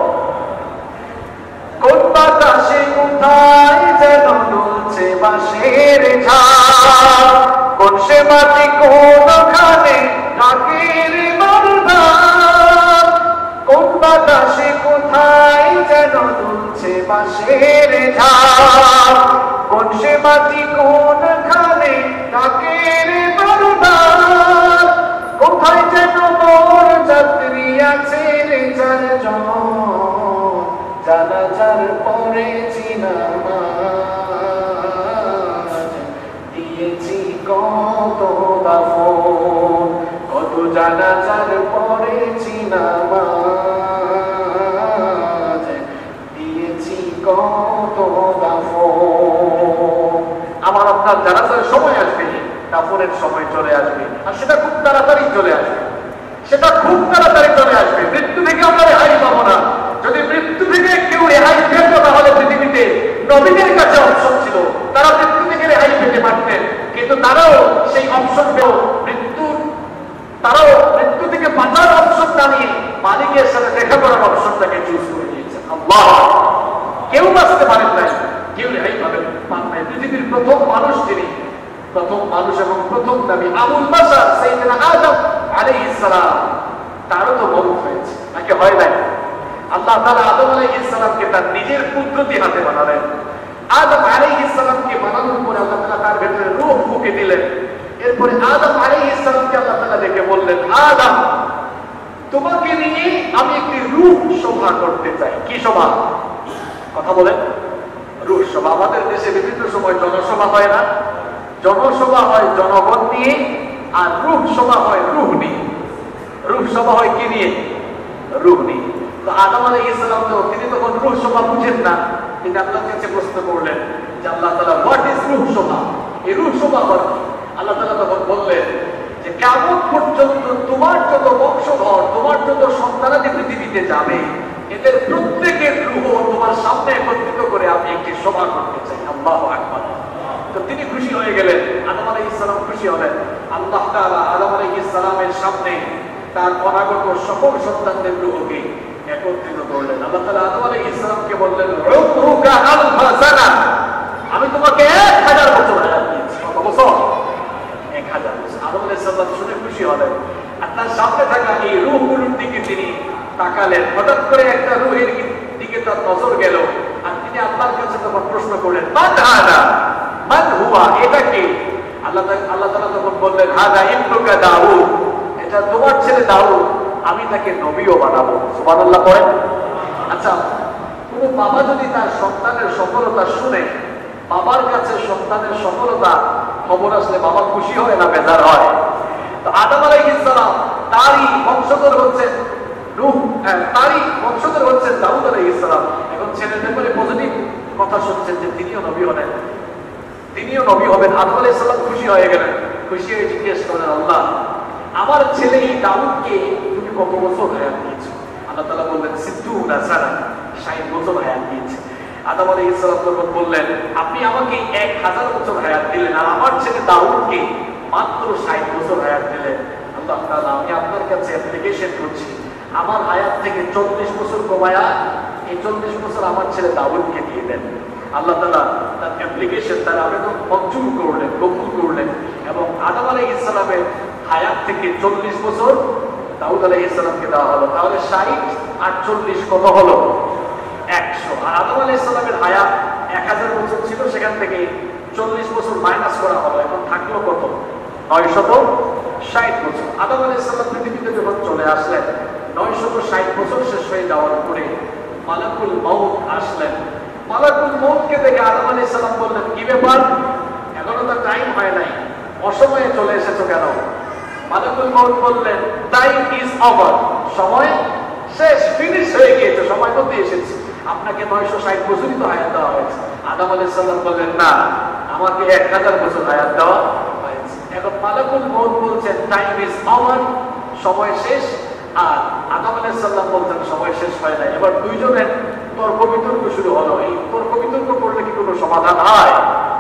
কোন বাতাসে কোথায় যেন দুলছে বাঁশের ঝাড়, কোন সে মাটি কোনখানে ডাকের মারধার, কোন বাতাসে কোথায় যেন দুলছে বাঁশের ঝাড়, কোন সে মাটি কোনখানে ডাকের মারধার, কোথায় যেন মোর যাত্রী আছে রে চারজন, জানাজার পড়েছি নামাজ, দিয়েছি কত দাফন, কত জানাজার পড়েছি নামাজ, দিয়েছি কত দাফন। আমার আপনার জানাজার সময় আসবে, দাফনের সময় চলে আসবে, আর সেটা খুব তাড়াতাড়ি চলে আসবে, সেটা খুব তাড়াতাড়ি চলে আসবে। মৃত্যু থেকে আমরা রেহাই পাবো না। যদি মৃত্যু থেকে কেউ রেহাই পেত তাহলে পৃথিবীতে নবীদের কাছে অপশন ছিল, তারা মৃত্যু থেকে রেহাই পেতে পারতেন, কিন্তু তারাও সেই অপশন পেও মৃত্যু তারাও মৃত্যু থেকে বাঁচার অপশন না নিয়ে মালিকের সাথে দেখা করার অপশন নবী আবুল বাশার সাইয়েদনা আদম আলাইহিস সালাম তারও তো মওত হয়েছে, নাকি হয় নাই? আল্লাহ তাআলা আদম আলাইহিস সালামকে তার নিজের কুদরতি হাতে বানালেন। আদম আলাইহিস সালামকে বানানোর পরে আল্লাহ তাআলা তার ভেতরে রূহ ফুঁকে দিলেন। এরপরে আদম আলাইহিস সালামকে আল্লাহ তাআলা ডেকে বললেন, আদম তোমাকে নিয়ে আমি একটি রূহ সভা করতে চাই। কি সভা? কথা বলেন। রূহ সভা। আমাদের দেশে বিভিন্ন সময় জনসভা হয় না? জনসভা হয় জনগণ নিয়ে, আর রূহ সভা হয় রূহ নিয়ে। রূহ সভা হয় কি নিয়ে? রূহ নিয়ে। তো আদম আলাইহিস সালাম তো তিনি তখন রূহ সভা বুঝেন না, তিনি আল্লাহর কাছে প্রশ্ন করলেন যে আল্লাহ তাআলা হোয়াট ইজ রূহ সভা? এই রূহ সভা হয় কি? আল্লাহ তাআলা তখন বললেন যে কিয়ামত পর্যন্ত তোমার যত বংশধর, তোমার যত সন্তানাদি পৃথিবীতে যাবে, এদের প্রত্যেকের রূহ তোমার সামনে একত্রিত করে আমি একটি সভা করতে চাই। আল্লাহু আকবার। তো তিনি খুশি হয়ে গেলেন, আদম আলাইহিস সালাম খুশি হলেন। আল্লাহ তাআলা আদম আলাইহিস সালামের সামনে তার অনাগত সকল সন্তানদের রূহকে একত্রিত করলেন। আল্লাহ তাআলা আদম আলাইহিস সালামকে বললেন, রূহুকা আলফা সানা, আমি তোমাকে এক হাজার বছর হায়াত দিয়েছি। কত বছর? এক হাজার বছর। আদম আলাইহিস সালাম শুনে খুশি হলেন, আর তার সামনে থাকা এই রূহগুলোর দিকে তিনি তাকালেন। হঠাৎ করে একটা রূহের দিকে তার নজর গেল, আর তিনি আল্লাহর কাছে তখন প্রশ্ন করলেন, মান হাদা, মান হুয়া, এটা কি? আল্লাহ আল্লাহ তাআলা তখন বললেন, হাদা ইবনুকা দাউদ, এটা তোমার ছেলে দাউদ, আমি তাকে নবীও বানাবো। সুবহানাল্লাহ পড়েন। আচ্ছা, কোন বাবা যদি তার সন্তানের সফলতা শুনে, বাবার কাছে সন্তানের সফলতা খবর আসলে বাবা খুশি হয় না বেজার হয়? তো আদম আলাইহিস সালাম তারই বংশধর হচ্ছেন রূহ, তারই বংশধর হচ্ছেন দাউদ আলাইহিস সালাম। এখন ছেলের ব্যাপারে পজিটিভ কথা শুনছেন যে তিনিও নবী হলেন, তিনিও নবী হবেন। আদম আলাইহিস সালাম খুশি হয়ে গেলেন। খুশি হয়ে জিজ্ঞেস করলেন, আল্লাহ আমার ছেলে এই দাউদকে তুমি কত বছর হায়াত দিয়েছো? আল্লাহ তাআলা বললেন, সিদ্দুনা সানা, ষাট বছর হায়াত দিয়েছে। আদম আলাইহিস সালাম তখন বললেন, আপনি আমাকে এক হাজার বছর হায়াত দিলেন, আর আমার ছেলে দাউদকে মাত্র ষাট বছর হায়াত দিলেন। আল্লাহ তাআলা আমি আপনার কাছে অ্যাপ্লিকেশন করছি, আমার হায়াত থেকে চল্লিশ বছর কমায়া এই চল্লিশ বছর আমার ছেলে দাউদকে দিয়ে দেন। আল্লাহ তাআলা তার অ্যাপ্লিকেশন, তার আবেদন মঞ্জুর করলেন, কবুল করলেন, এবং আদম আলাইহিস সালামের হায়াত থেকে চল্লিশ বছর দাউদ আলাইহিস সালামকে দেওয়া হলো। তাহলে ষাট আর চল্লিশ কত হলো? একশো। আর আদম আলাইহিস সালামের হায়াত এক হাজার বছর ছিল, সেখান থেকে চল্লিশ বছর মাইনাস করা হলো, এখন থাকলো কত? নয়শত ষাট বছর। আদম আলাইহিস সালাম পৃথিবীতে যখন চলে আসলেন, নয়শত ষাট বছর শেষ হয়ে যাওয়ার পরে মালাকুল মউত আসলেন। মালাকুল মউতকে দেখে আদম আলাইহিস সালাম বললেন, কি ব্যাপার, এখনো তো টাইম হয় নাই, অসময়ে চলে এসেছো কেন? মালাকুল মউত বললেন, টাইম ইজ ওভার, সময় শেষ, ফিনিশ হয়ে গিয়েছে, সময় মধ্যে এসেছি, আপনাকে নয়শো ষাট বছরই তো হায়াত দেওয়া হয়েছে। আদম আলাইহিস সালাম বললেন, না, আমাকে এক হাজার বছর হায়াত দেওয়া হয়েছে। এখন মালাকুল মউত বলছেন টাইম ইজ ওভার, সময় শেষ, আর আদম আলাইহিস সালাম বলছেন সময় শেষ হয় নাই। এবার দুইজনের তর্ক বিতর্ক শুরু হলো। এই তর্ক বিতর্ক করলে কি কোনো সমাধান হয়?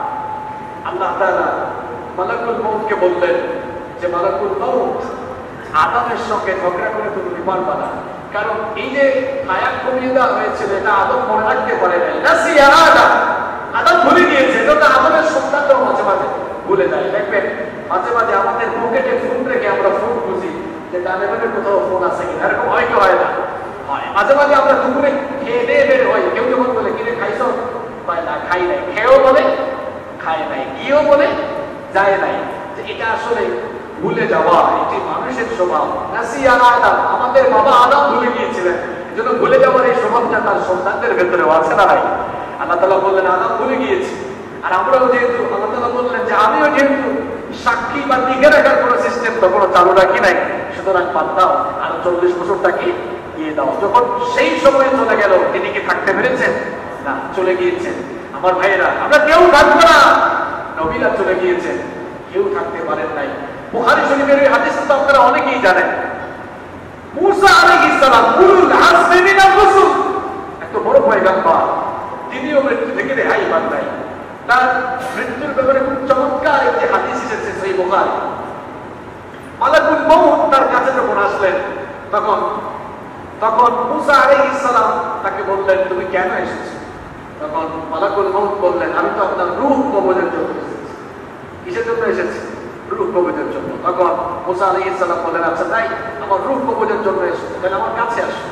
আল্লাহ তাআলা মালাকুল মউতকে বললেন যে, মালাকুল মউত, আদমের সঙ্গে ঝগড়া করে তুমি পারবা না, কারণ এই যে হায়াত কমিয়ে দেওয়া হয়েছিল এটা আদম মনে রাখতে পারে নাই। নাসিয়া আদম, আদম ভুলে গিয়েছে। এটা আদমের সন্তানরাও মাঝে মাঝে ভুলে যায়। দেখবেন মাঝে মাঝে আমাদের পকেটে ফোন রেখে আমরা ফোন খুঁজি যে ডানে বামে কোথাও ফোন আছে কিনা, এরকম হয় কি হয় না? হয়। মাঝে মাঝে আমরা দুপুরে খেয়ে দিয়ে বের হই, কেউ যখন বলে কিনে খাইছো, হয় না, খাই নাই, খেয়েও বলে খায় নাই, গিয়েও বলে যায় নাই। যে এটা আসলে ভুলে যাওয়া, এটি মানুষের স্বভাব। নাসিয়া আদম, আমাদের বাবা আদম ভুলে গিয়েছিলেন, এজন্য ভুলে যাওয়ার এই স্বভাবটা তার সন্তানদের ভেতরেও আছে না নাই? আল্লাহ তাআলা বললেন, আদম ভুলে গিয়েছি, আর আমরাও যেহেতু, আল্লাহ তাআলা বললেন যে আমিও যেহেতু সাক্ষী বা লিখে রাখার কোনো সিস্টেম তো কোনো চালু রাখি নাই, সুতরাং বাদ দাও, আরো চল্লিশ বছরটাকে দিয়ে দাও। যখন সেই সময়ে চলে গেল, তিনি কি থাকতে পেরেছেন? না, চলে গিয়েছেন। আমার ভাইয়েরা, আমরা কেউ থাকবো না, নবীরা চলে গিয়েছেন, কেউ থাকতে পারেন নাই। বুখারী শরীফের এই হাদিস তো আপনারা অনেকেই জানেন। মূসা আলাইহিস সালাম, উলুল আজমি মিনার রাসূল, এত বড় পয়গম্বর, তিনিও মৃত্যু থেকে রেহাই পান নাই। তার মৃত্যুর ব্যাপারে খুব চমৎকার একটি হাদিস এসেছে সহিহ বুখারী। মালাকুল মউত তার কাছে যখন আসলেন, তখন তখন মূসা আলাইহিস সালাম তাকে বললেন, তুমি কেন এসেছো? তখন মালাকুল মউত বললেন, আমি তো আপনার রূহ কবজের জন্য এসেছি। কিসের জন্য এসেছি? রূহ কবজের জন্য। তখন মুসা আলাইহিস সালাম বললেন, আচ্ছা তাই আমার রূহ কবজের জন্য এসো, তাহলে আমার কাছে আসো।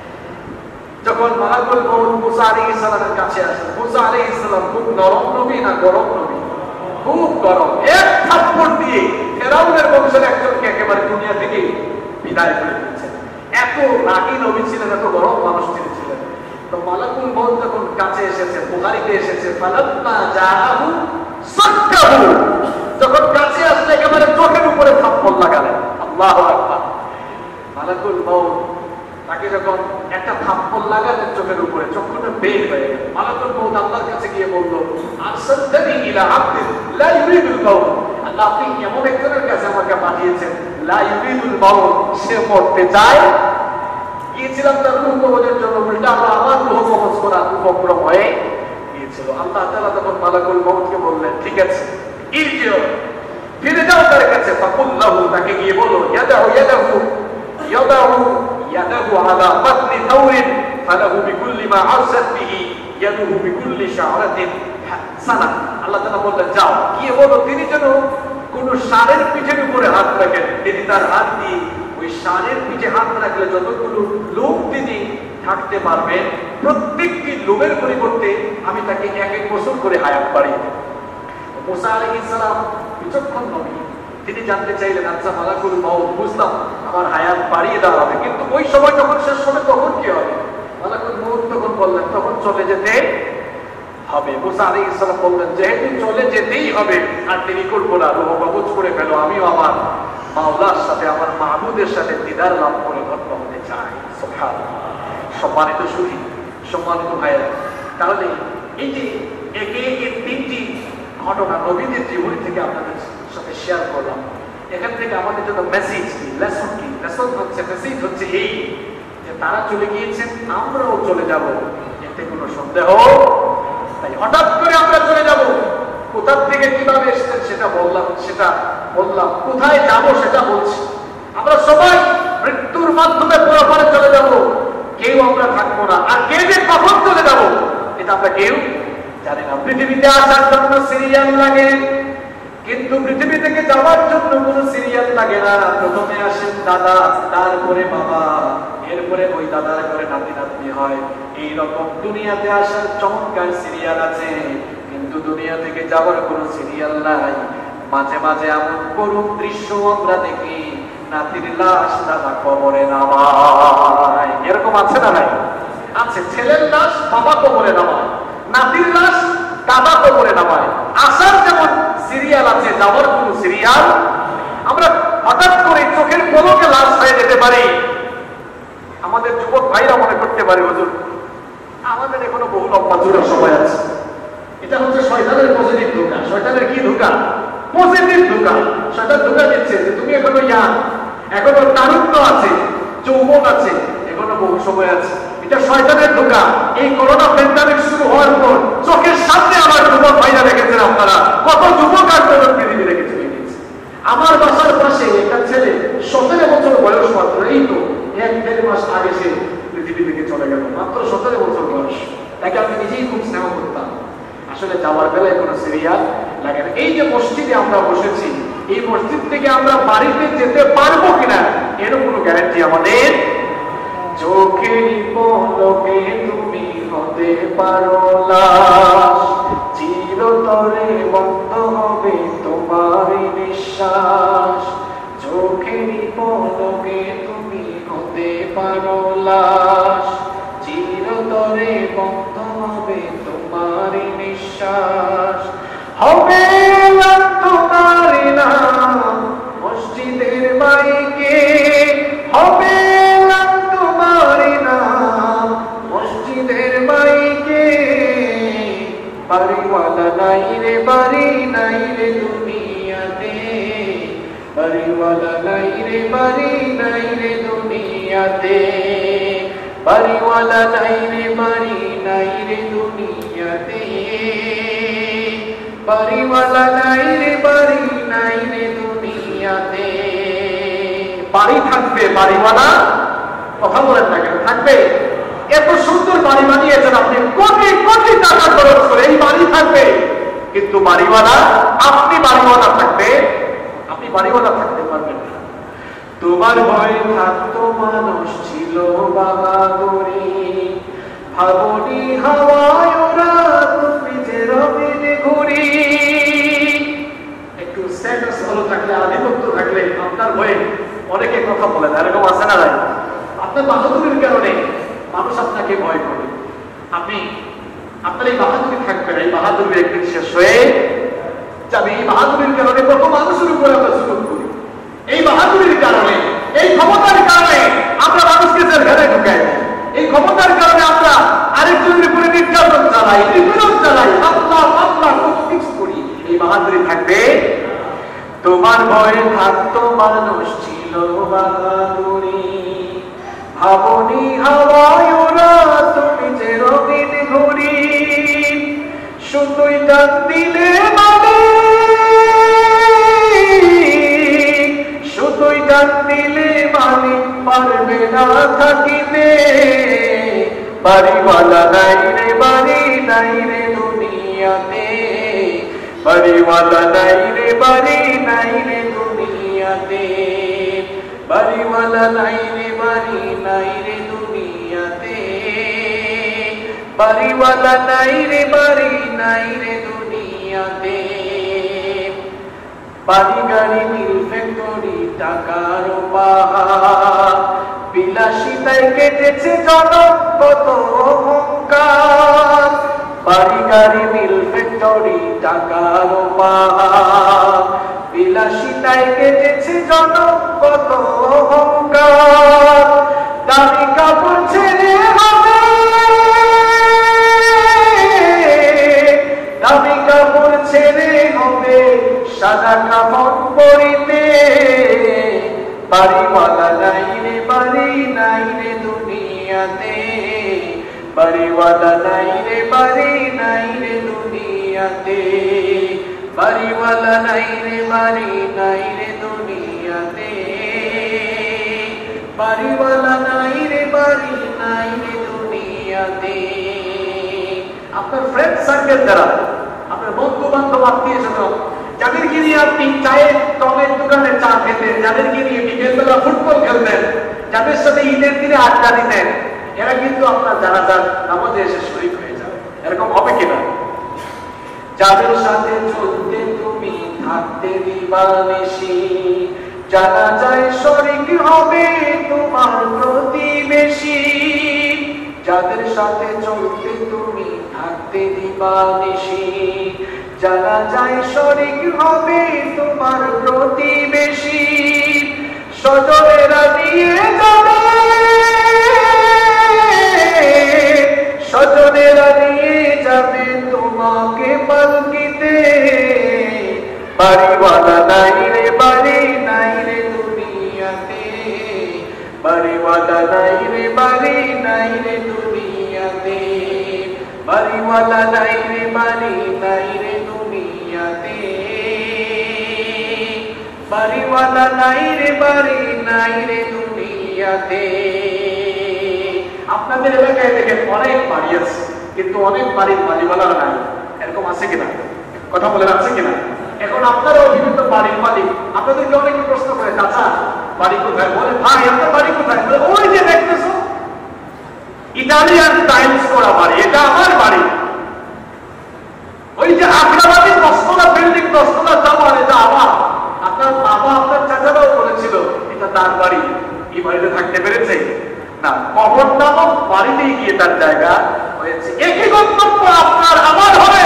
যখন মালাকুল মউত মুসা আলাইহিস সালামের কাছে আসে, মুসা আলাইহিস সালাম খুব নরম নবী না গরম নবী? খুব গরম। এক থাপ্পড় দিয়ে ফেরাউনের বংশের একজনকে একেবারে দুনিয়া থেকে বিদায় করে দিয়েছেন। এত রাগী নবী ছিলেন, এত গরম মানুষ তিনি ছিলেন। তো মালাকুল মউত যখন কাছে এসেছে, বুখারীতে এসেছে, ফালাম্মা জাআহু সাক্কাহু, যখন কাছে আসলে একেবারে চোখের উপরে থাপ্পড় লাগালেন। আল্লাহু আকবার। মালাকুল মউত তাকে যখন একটা থাপ্পড় লাগালেন চোখের উপরে, চক্ষুটা বের হয়ে গেল। মালাকুল মউত আল্লাহর কাছে গিয়ে বলল, আরসালতানি ইলা আবদিন লা ইউরিদুল মাউত, আল্লাহ আপনি এমন একজনের কাছে আমাকে পাঠিয়েছেন, লা ইউরিদুল মাউত, সে মরতে চায়। গিয়েছিলাম তার রূহ কবজের জন্য, উল্টা আল্লাহ আমার রূহ কবজ করার উপক্রম হয়ে গিয়েছিল। আল্লাহ তাআলা তখন মালাকুল মউতকে বললেন, ঠিক আছে, ইরজিউ, ফিরে যাও তার কাছে। ফাকুল্লাহু, তাকে গিয়ে বলো, ইয়াদাহু ইয়াদাহু ইয়াদাহু ইয়াদাহু আলা বাতনি থাউরিন ফালাহু বিকুল্লি মা আরসাত বিহি ইয়াদুহু বিকুল্লি শা'রাতিন সানা। আল্লাহ তাআলা বললেন, যাও গিয়ে বলো তিনি যেন কোন ষাঁড়ের পিঠের উপরে হাত রাখেন। তিনি তার হাত দিয়ে ওই ষাঁড়ের পিঠে হাত রাখলে যতগুলো লোম তিনি থাকতে পারবেন, প্রত্যেকটি লোমের পরিবর্তে আমি তাকে এক এক বছর করে হায়াত বাড়িয়ে দেব। মুসা আলাইহিস সালাম বিচক্ষণ নবী, তিনি জানতে চাইলেন, আচ্ছা মালাকুল মউত, বুঝলাম আমার হায়াত বাড়িয়ে দেওয়া হবে, কিন্তু ওই সময় যখন শেষ হবে তখন কি হবে? মালাকুল মউত তখন বললেন, তখন চলে যেতে হবে। মুসা আলাইহিস সালাম বললেন, যেহেতু চলে যেতেই হবে আর দেরি করবো না, রূহ কবজ করে ফেলো, আমিও আমার মাওলার সাথে, আমার মাহবুদের সাথে দিদার লাভ করে ধন্য হতে চাই। সুবহানাল্লাহ। সম্মানিত সুধী, সম্মানিত ভাইয়েরা, তাহলে এই যে একে একে তিনটি ঘটনা নবীদের জীবনী থেকে আপনাদের সাথে শেয়ার করলাম, এখান থেকে আমাদের জন্য মেসেজ কি, লেসন কি? লেসন হচ্ছে, মেসেজ হচ্ছে এই যে তারা চলে গিয়েছেন, আমরাও চলে যাব, এতে কোনো সন্দেহ। তাই হঠাৎ করে আমরা চলে যাব, কোথা থেকে কিভাবে এসেছেন সেটা বললাম, সেটা বললাম, কোথায় যাব সেটা বলছি। আমরা সবাই মৃত্যুর মাধ্যমে পরপারে চলে যাব, কেউ আমরা থাকবো না। আর কে যে কখন চলে যাব এটা আমরা কেউ জানি না। পৃথিবীতে আসার জন্য সিরিয়াল লাগে, কিন্তু পৃথিবী থেকে যাওয়ার জন্য কোনো সিরিয়াল লাগে না। প্রথমে আসেন দাদা, তারপরে বাবা, এরপরে ওই দাদার করে নাতি নাতনি হয়। এইরকম দুনিয়াতে আসার চমৎকার সিরিয়াল আছে, কিন্তু দুনিয়া থেকে যাওয়ার কোনো সিরিয়াল নাই। মাঝে মাঝে এমন করুণ দৃশ্য আমরা দেখি, নাতির লাশ দাদা কবরে নামায়। এরকম আছে না নাই? আছে। ছেলের লাশ বাবা কবরে নামায়, নাতির লাশ দাদা কবরে নামায়। আসার যেমন সিরিয়াল আছে, যাওয়ার কোন সিরিয়াল। আমরা হঠাৎ করে চোখের পলকে লাশ হয়ে যেতে পারি। আমাদের যুবক ভাইরা মনে করতে পারে, হুজুর আমাদের এখনো বহু লম্বা জোরের সময় আছে। এটা হচ্ছে শয়তানের পজিটিভ ধোঁকা। শয়তানের কি ধোঁকা? পজিটিভ ধোঁকা। শয়তান ধোঁকা দিচ্ছে যে তুমি এখনো ইয়াং, এখনো তারুণ্য আছে, যৌবন আছে, এখনো বহু সময় আছে। এটা শয়তানের ধোঁকা। এই করোনা প্যান্ডামিক শুরু হওয়ার পর চোখের সামনে আমার যুবক ভাইরা দেখেছেন, আপনারা কত যুবক আর তরুণ পৃথিবী রেখে চলে গেছে। আমার বাসার পাশে একটা ছেলে সতেরো বছর বয়স মাত্র, এই তো এক দেড় মাস আগে সে পৃথিবী থেকে চলে গেল, মাত্র সতেরো বছর বয়স। তাকে আমি নিজেই খুব স্নেহ করতাম। আসলে যাওয়ার বেলায় কোনো সিরিয়াল লাগে না। এই যে মসজিদে আমরা বসেছি, এই মসজিদ থেকে আমরা বাড়িতে যেতে পারবো কিনা এর কোনো গ্যারান্টি আমাদের। চোখের পলকে তুমি হতে পারো লাশ, চিরতরে বন্ধ হবে তোমার নিঃশ্বাস। চোখের পলকে তুমি হতে পারো লাশ, চিরতরে বন্ধ হবে তোমার নিঃশ্বাস। হবে তোমার নাম মসজিদের মাইকে, হবে তোমার নাম মসজিদের মাইকে। বাড়িওয়ালা নাই রে, বাড়ি নাই রে দুনিয়াতে, বাড়িওয়ালা নাই রে, বাড়ি নাই রে দুনিয়াতে, বাড়িওয়ালা নাই রে, বাড়ি নাই রে দুনিয়াতে, বাড়িওয়ালা নাই রে, বাড়ি নাই রে দুনিয়াতে। বাড়ি থাকবে, বাড়িওয়ালা কথা বলেন না কেন থাকবে? এত সুন্দর বাড়ি বানিয়েছেন আপনি, কোটি কোটি টাকা খরচ করে, এই বাড়ি থাকবে, কিন্তু বাড়িওয়ালা, আপনি বাড়িওয়ালা থাকবে বাড়িওয়ালা থাকতে পারবেন না। তোমার ভয়ে থাকতো মানুষ ছিল বাহাদুরি, ভাবনি হাওয়ায় ওরা তুমি যে রবিন ঘুরি। একটু স্ট্যাটাস ভালো থাকলে, আধিপত্য থাকলে আপনার ভয়ে অনেকে কথা বলে না, এরকম আছে না ভাই? আপনার বাহাদুরির কারণে মানুষ আপনাকে ভয় করে। আপনি আপনার এই বাহাদুরি থাকবে না, এই বাহাদুরি একদিন শেষ হয়ে যাবে। এই বাহাদুরির কারণে কত মানুষের উপরে আমরা জুলুম করি। এই বাহাদুরির কারণে, এই ক্ষমতার কারণে আমরা মানুষকে জেলখানায় ঢুকাই। এই ক্ষমতার কারণে আমরা আরেকজনের উপরে নির্যাতন চালাই, নিপীড়ন চালাই, মামলা মামলা কত কিছু করি। এই বাহাদুরি থাকবে। তোমার ভয়ে থাকতো মানুষ ছিল বাহাদুরি, ভাবনি হাওয়ায় ওরা তুমি যে রবিন ঘুরি। শুধুই ডাক দিলে মানে, শুধুই ডাক দিলে মানে পারবে না থাকিতে। বাড়িওয়ালা নাই রে বাড়ি নাই রে দুনিয়াতে, বাড়িওয়ালা নাই রে বাড়ি নাই রে দুনিয়াতে, বাড়িওয়ালা নাই রে বাড়ি নাই রে দুনিয়াতে, বাড়িওয়ালা নাই রে বাড়ি নাই রে দুনিয়াতে। বাড়ি গাড়ি মিল ফ্যাক্টরি টাকার পাহাড়, বিলাসিতায় কেটেছে জনম কত অহংকার। বাড়ি গাড়ি মিল ফ্যাক্টরি টাকার পাহাড়, বিলাসিতায় কেটেছে জনম কত অহংকার। দামি কাপড় ছেড়ে হবে, দামি কাপড় ছেড়ে হবে সাদা কাপড় পরিতে। বাড়িওয়ালা নাই রে বাড়ি নাই রে দুনিয়াতে, বাড়িওয়ালা নাই রে বাড়ি নাই রে দুনিয়াতে, বাড়িওয়ালা নাই রে বাড়ি নাই রে দুনিয়াতে, বাড়িওয়ালা নাই রে বাড়ি নাই রে দুনিয়াতে। আপনার ফ্রেন্ড সার্কেল যারা, আপনার বন্ধু বান্ধব আত্মীয় স্বজন, যাদেরকে নিয়ে আপনি চায়ের টমের দোকানে চা খেতেন, যাদেরকে নিয়ে বিকেলবেলা ফুটবল খেলতেন, যাদের সাথে ঈদের দিনে আড্ডা দিতেন, এরা কিন্তু আপনার জানাজার নামাজে এসে শরীক হয়ে যাবে। এরকম হবে কিনা? যাদের সাথে চলতে তুমি থাকতে দিবানিশি, জানাজায় শরীক হবে তোমার প্রতিবেশী। যাদের সাথে চলতে তুমি থাকতে দিবানিশি, জানাজায় শরীক হবে তোমার প্রতিবেশী। স্বজনেরা দিয়ে যাবে, স্বজনেরা নিয়ে যাবে তোমাকে পালকিতে। বাড়িওয়ালা নাই রে বাড়ি নাই রে দুনিয়াতে, বাড়িওয়ালা নাই রে বাড়ি নাই রে দুনিয়াতে, বাড়িওয়ালা নাই রে বাড়ি নাই রে দুনিয়াতে, বাড়িওয়ালা নাই রে বাড়ি নাই রে দুনিয়াতে। আপনাদের এলাকায় দেখেন অনেক বাড়ি আছে, কিন্তু অনেক বাড়ির বাড়িওয়ালা নাই। এরকম আছে কিনা? কথা বলেন আছে কিনা? এখন আপনারাও বিভিন্ন বাড়ির মালিক, আপনাদেরকে অনেকে প্রশ্ন করে, চাচা বাড়ি কোথায়? বলে ভাই আপনার বাড়ি কোথায়? বলে ওই যে দেখতেছো ইটালিয়ান টাইলস করা বাড়ি, এটা আমার বাড়ি। ওই যে আগ্রাবাদী দশতলা বিল্ডিং, দশতলা টাওয়ার, এটা আমার। আপনার বাবা আপনার চাচারাও বলেছিল এটা তার বাড়ি। এই বাড়িতে থাকতে পেরেছে না, কবর নামক বাড়িতেই গিয়ে তার জায়গা হয়েছে। একই গন্তব্য আপনার আমার হবে।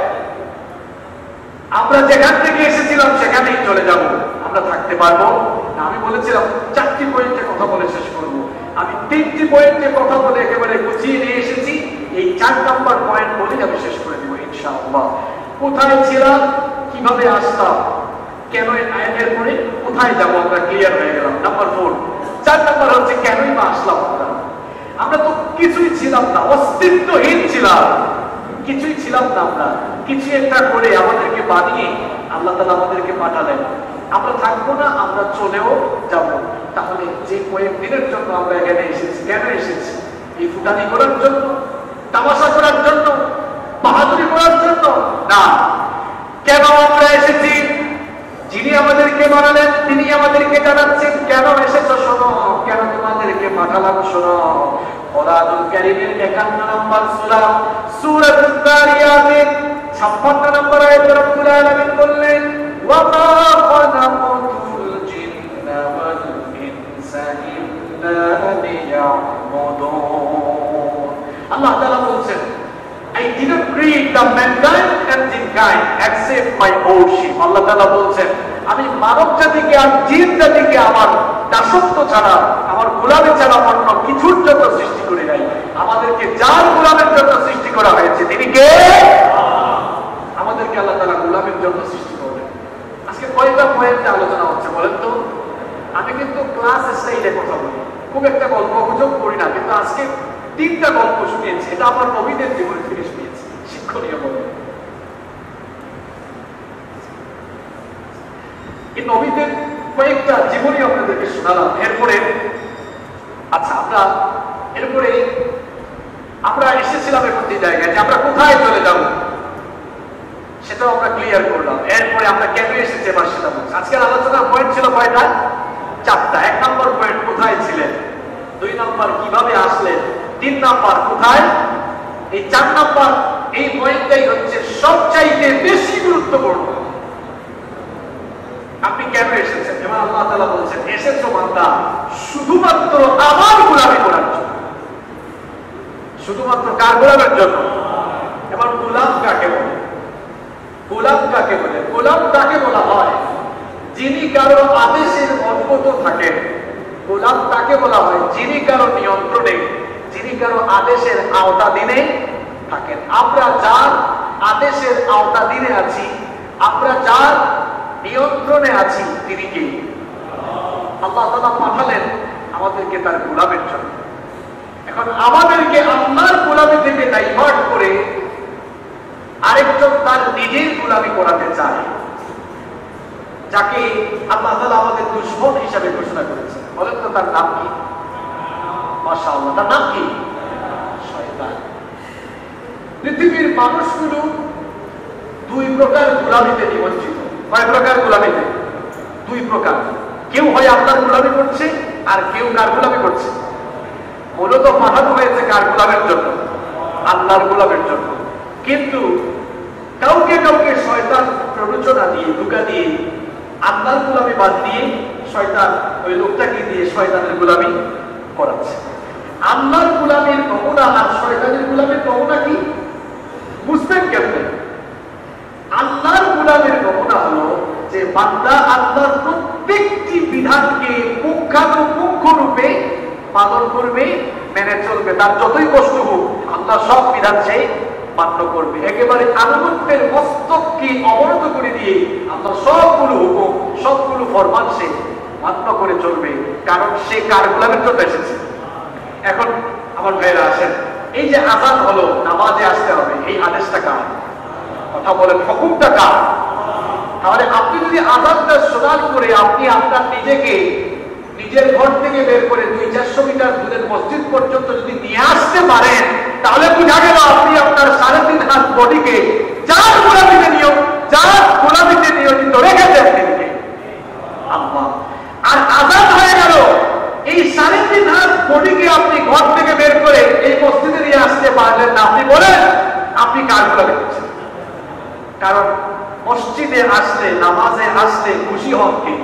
আমরা যেখান থেকে এসেছিলাম সেখানেই চলে যাব, আমরা থাকতে পারবো না। আমি বলেছিলাম চারটি পয়েন্টে কথা বলে শেষ করবো, আমি তিনটি পয়েন্টে কথা বলে একেবারে গুছিয়ে নিয়ে এসেছি। এই চার নাম্বার পয়েন্ট বলেই আমি শেষ করে দেবো ইনশাআল্লাহ। কোথায় ছিলাম, কিভাবে আসতাম, কেন আয়াতের পরে কোথায় যাবো, আমরা ক্লিয়ার হয়ে গেলাম। নাম্বার ফোর, চার নাম্বার হচ্ছে কেনই বা আসলাম আমরা। আমরা তো কিছুই ছিলাম না, অস্তিত্বহীন ছিলাম, কিছুই ছিলাম না। আমরা কিছু একটা করে আমাদেরকে বানিয়ে আল্লাহ তাআলা আমাদেরকে পাঠালেন। আমরা থাকবো না, আমরা চলেও যাব। তাহলে যে কয়েকদিনের জন্য আমরা এখানে এসেছি, কেন এসেছি? এই ফুটানি করার জন্য, তামাশা করার জন্য, বাহাদুরি করার জন্য না। কেন আমরা এসেছি? যিনি আমাদেরকে বানালেন তিনি আমাদেরকে জানাচ্ছেন কেন এসেছো শোনো, কেন তোমাদেরকে পাঠালাম শোনো। কোরআনুল কারীমের একান্ন নম্বর সূরা সূরাতুল যারিয়াতের ছাপ্পান্ন নম্বর আয়াতে রব্বুল আলামিন বললেন ওয়া মা খালাকাতুল জিন্না ওয়াল ইনসা ইল্লা লিয়াবুদুন। আল্লাহ তাআলা বলছেন I didn't create the mankind and jinkind except my worship. আল্লাহ তাআলা বলছেন আমি মানব জাতিকে আর জিন জাতিকে আমার দাসত্ব ছাড়া, আমার গোলামি ছাড়া অন্য কিছুর জন্য সৃষ্টি করি নাই। আমাদেরকে যার গোলামের জন্য সৃষ্টি করা হয়েছে তিনি কে? আমাদেরকে আল্লাহ তাআলা গোলামের জন্য সৃষ্টি করবেন। আজকে কয়টা পয়েন্টে আলোচনা হচ্ছে বলেন তো? আমি কিন্তু ক্লাস স্টাইলে কথা বলি, খুব একটা গল্প গুজব করি না, কিন্তু আজকে তিনটা গল্প শুনিয়েছি, এটা আমার নবীদের জীবন থেকে শুনিয়েছি, শিক্ষণীয় গল্প। এই নবীদের কয়েকটা জীবনী আপনাদেরকে শোনালাম। এরপরে আচ্ছা আমরা এরপরে আমরা এসেছিলাম এখন যে জায়গায় যে আমরা কোথায় চলে যাব সেটাও আমরা ক্লিয়ার করলাম। এরপরে আমরা কেন এসেছি এবার সেটা বলছি। আজকের আলোচনার পয়েন্ট ছিল কয়টা? চারটা। এক নম্বর পয়েন্ট কোথায় ছিলেন, দুই নম্বর কিভাবে আসলেন, তিন নম্বর কোথায়, এই চার নম্বর এই পয়েন্টটাই হচ্ছে সবচাইতে বেশি গুরুত্বপূর্ণ। আপনি কেন এসেছেন? এবার আল্লাহ তাআলা বলছেন এসেছো বান্দা শুধুমাত্র আমার গোলামি করার জন্য। শুধুমাত্র কার গোলামের জন্য? এবার গোলাম কাকে বলে? গোলাম কাকে বলে? গোলাম তাকে বলা হয় যিনি কারো আদেশের অবগত থাকেন। গোলাম তাকে বলা হয় যিনি কারো নিয়ন্ত্রণে, যিনি কারো আদেশের আওতাধীনে থাকেন। আমরা যার আদেশের আওতাধীনে আছি, আমরা যার নিয়ন্ত্রণে আছি তিনি কে? আল্লাহ তাআলা পাঠালেন আমাদেরকে তার গোলামের জন্য। এখন আমাদেরকে আল্লাহর গোলামি থেকে ডাইভার্ট করে আরেকজন তার নিজের গোলামি করাতে চায়, যাকে আল্লাহ তাআলা আমাদের দুশমন হিসাবে ঘোষণা করেছেন। বলেন তো তার নাম কি? মাশাআল্লাহ, তার নাম কি? শয়তান। পৃথিবীর মানুষগুলো দুই প্রকার গোলামিতে নিমজ্জিত। কয় প্রকার গোলামিতে? দুই প্রকার। কেউ হয় আল্লাহর গোলামি করছে আর কেউ কার গোলামি করছে। মূলত পাঠানো হয়েছে কার গোলামের জন্য? আল্লাহর গোলামের জন্য। কিন্তু কাউকে কাউকে শয়তান প্ররোচনা দিয়ে, ধোঁকা দিয়ে আল্লাহর গোলামি বাদ দিয়ে শয়তান ওই লোকটাকে দিয়ে শয়তানের গোলামি করাচ্ছে। আল্লাহর গোলামির নমুনা আর শয়তানের গোলামির নমুনা কি বুঝবেন কেমনে? আল্লাহর গোলামের নমুনা হলো যে বান্দা আল্লাহর প্রত্যেকটি বিধানকে পুঙ্খানুপুঙ্খ রূপে পালন করবে, মেনে চলবে। তার যতই কষ্ট হোক আল্লাহ সব বিধান সে মান্য করবে। একেবারে আনুগত্যের মস্তককে অবনত করে দিয়ে আল্লাহ সবগুলো হুকুম, সবগুলো ফরমান সে মান্য করে চলবে। কারণ সে কার গোলামের জন্য এসেছে। এখন আমার ভাইয়েরা আসেন, এই যে আযান হলো নামাজে আসতে হবে, এই আদেশটা কার? কথা বলেন, হুকুমটা কার? তাহলে আপনি যদি আযানটা শোনার করে আপনি আপনার নিজেকে নিজের ঘর থেকে বের করে দুই চারশো মিটার দূরের মসজিদ পর্যন্ত যদি নিয়ে আসতে পারেন, তাহলে বুঝা গেল আপনি আপনার সাড়ে তিন হাত বডিকে যার গোলামিতে নিয়োগ যার গোলামিতে নিয়োজিত রেখেছেন তিনি আল্লাহ। আর আযান হয়ে গেল, এই সাড়ে তিন হাত বডিকে আপনি ঘর থেকে বের করে এই মসজিদে নিয়ে আসতে পারলেন না। আপনি বলেন আপনি কার গোলামি করছেন? কারণ মসজিদে আসলে, নামাজে আসলে খুশি হন কে?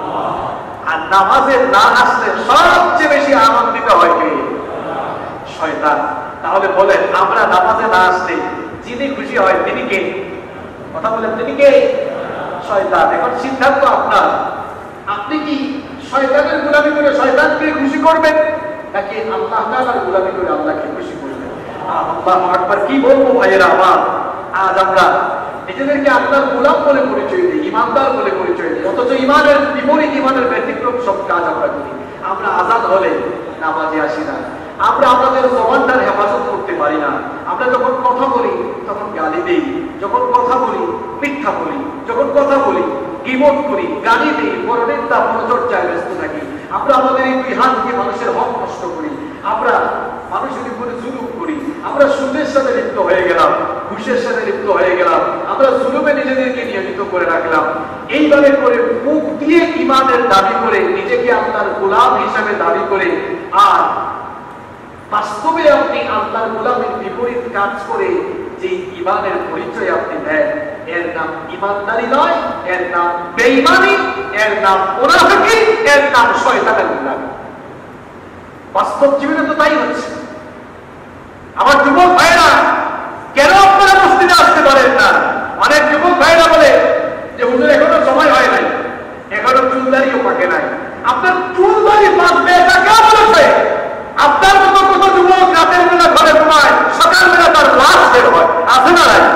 আর নামাজে না আসলে সবচেয়ে বেশি আনন্দিত হয় কে? শয়তান। তাহলে বলেন আমরা নামাজে না আসলে যিনি খুশি হয় তিনি কে? কথা বলেন তিনি কে? শয়তান। এখন সিদ্ধান্ত আপনার, আপনি কি শয়তানের গোলামি করে শয়তানকে খুশি করবেন নাকি আল্লাহ তাআলার গোলামি করে আল্লাহকে খুশি করবেন? আল্লাহু আকবার। কি বলবো ভাইয়েরা আমার, আজ আমরা নিজেদেরকে আল্লাহর গোলাম বলে পরিচয় দিই, ইমানদার বলে পরিচয় দিই, অথচ ইমানের বিপরীত, ইমানের ব্যতিক্রম সব কাজ আমরা করি। আমরা আযান হলে নামাজে আসি না, আমরা আমাদের জবানটার হেফাজত করতে পারি না। আমরা যখন কথা বলি তখন গালি দেই, যখন কথা বলি মিথ্যা বলি, যখন কথা বলি গীবত করি, গালি দিই, পরনিন্দা পরচর্চায় ব্যস্ত থাকি। আমরা আমাদের এই দুই হাত দিয়ে মানুষের হক নষ্ট করি, আমরা মানুষের উপরে জুলুম করি, আমরা সুদের সাথে লিপ্ত হয়ে গেলাম, ঘুষের সাথে লিপ্ত হয়ে গেলাম, আমরা জুলুমে নিজেদেরকে নিয়োজিত করে রাখলাম। এইভাবে করে মুখ দিয়ে ইমানের দাবি করে নিজেকে আল্লাহর গোলাম হিসাবে দাবি করে, আর বাস্তবে আপনি আল্লাহর গোলামের বিপরীত কাজ করে যে ইমানের পরিচয় আপনি দেন, এর নাম ইমানদারি নয়, এর নাম বেঈমানি, এর নাম মুনাফিকি, এর নাম শয়তানের গোলামি। বাস্তব জীবনে তো তাই হচ্ছে। আমার যুবক ভাইরা, কেন আপনারা মসজিদে আসতে পারেন না? অনেক যুবক ভাইরা বলে যে হুজুর এখনো সময় হয় নাই, এখনো চুলদারিও পাকে নাই। আপনার চুলদারি পাকবে এটা কে বলেছে? আপনার মতো কত যুবক রাতের বেলা ঘরে ঘুমায়, সকালবেলা তার লাশ বের হয়, আছে না নাই?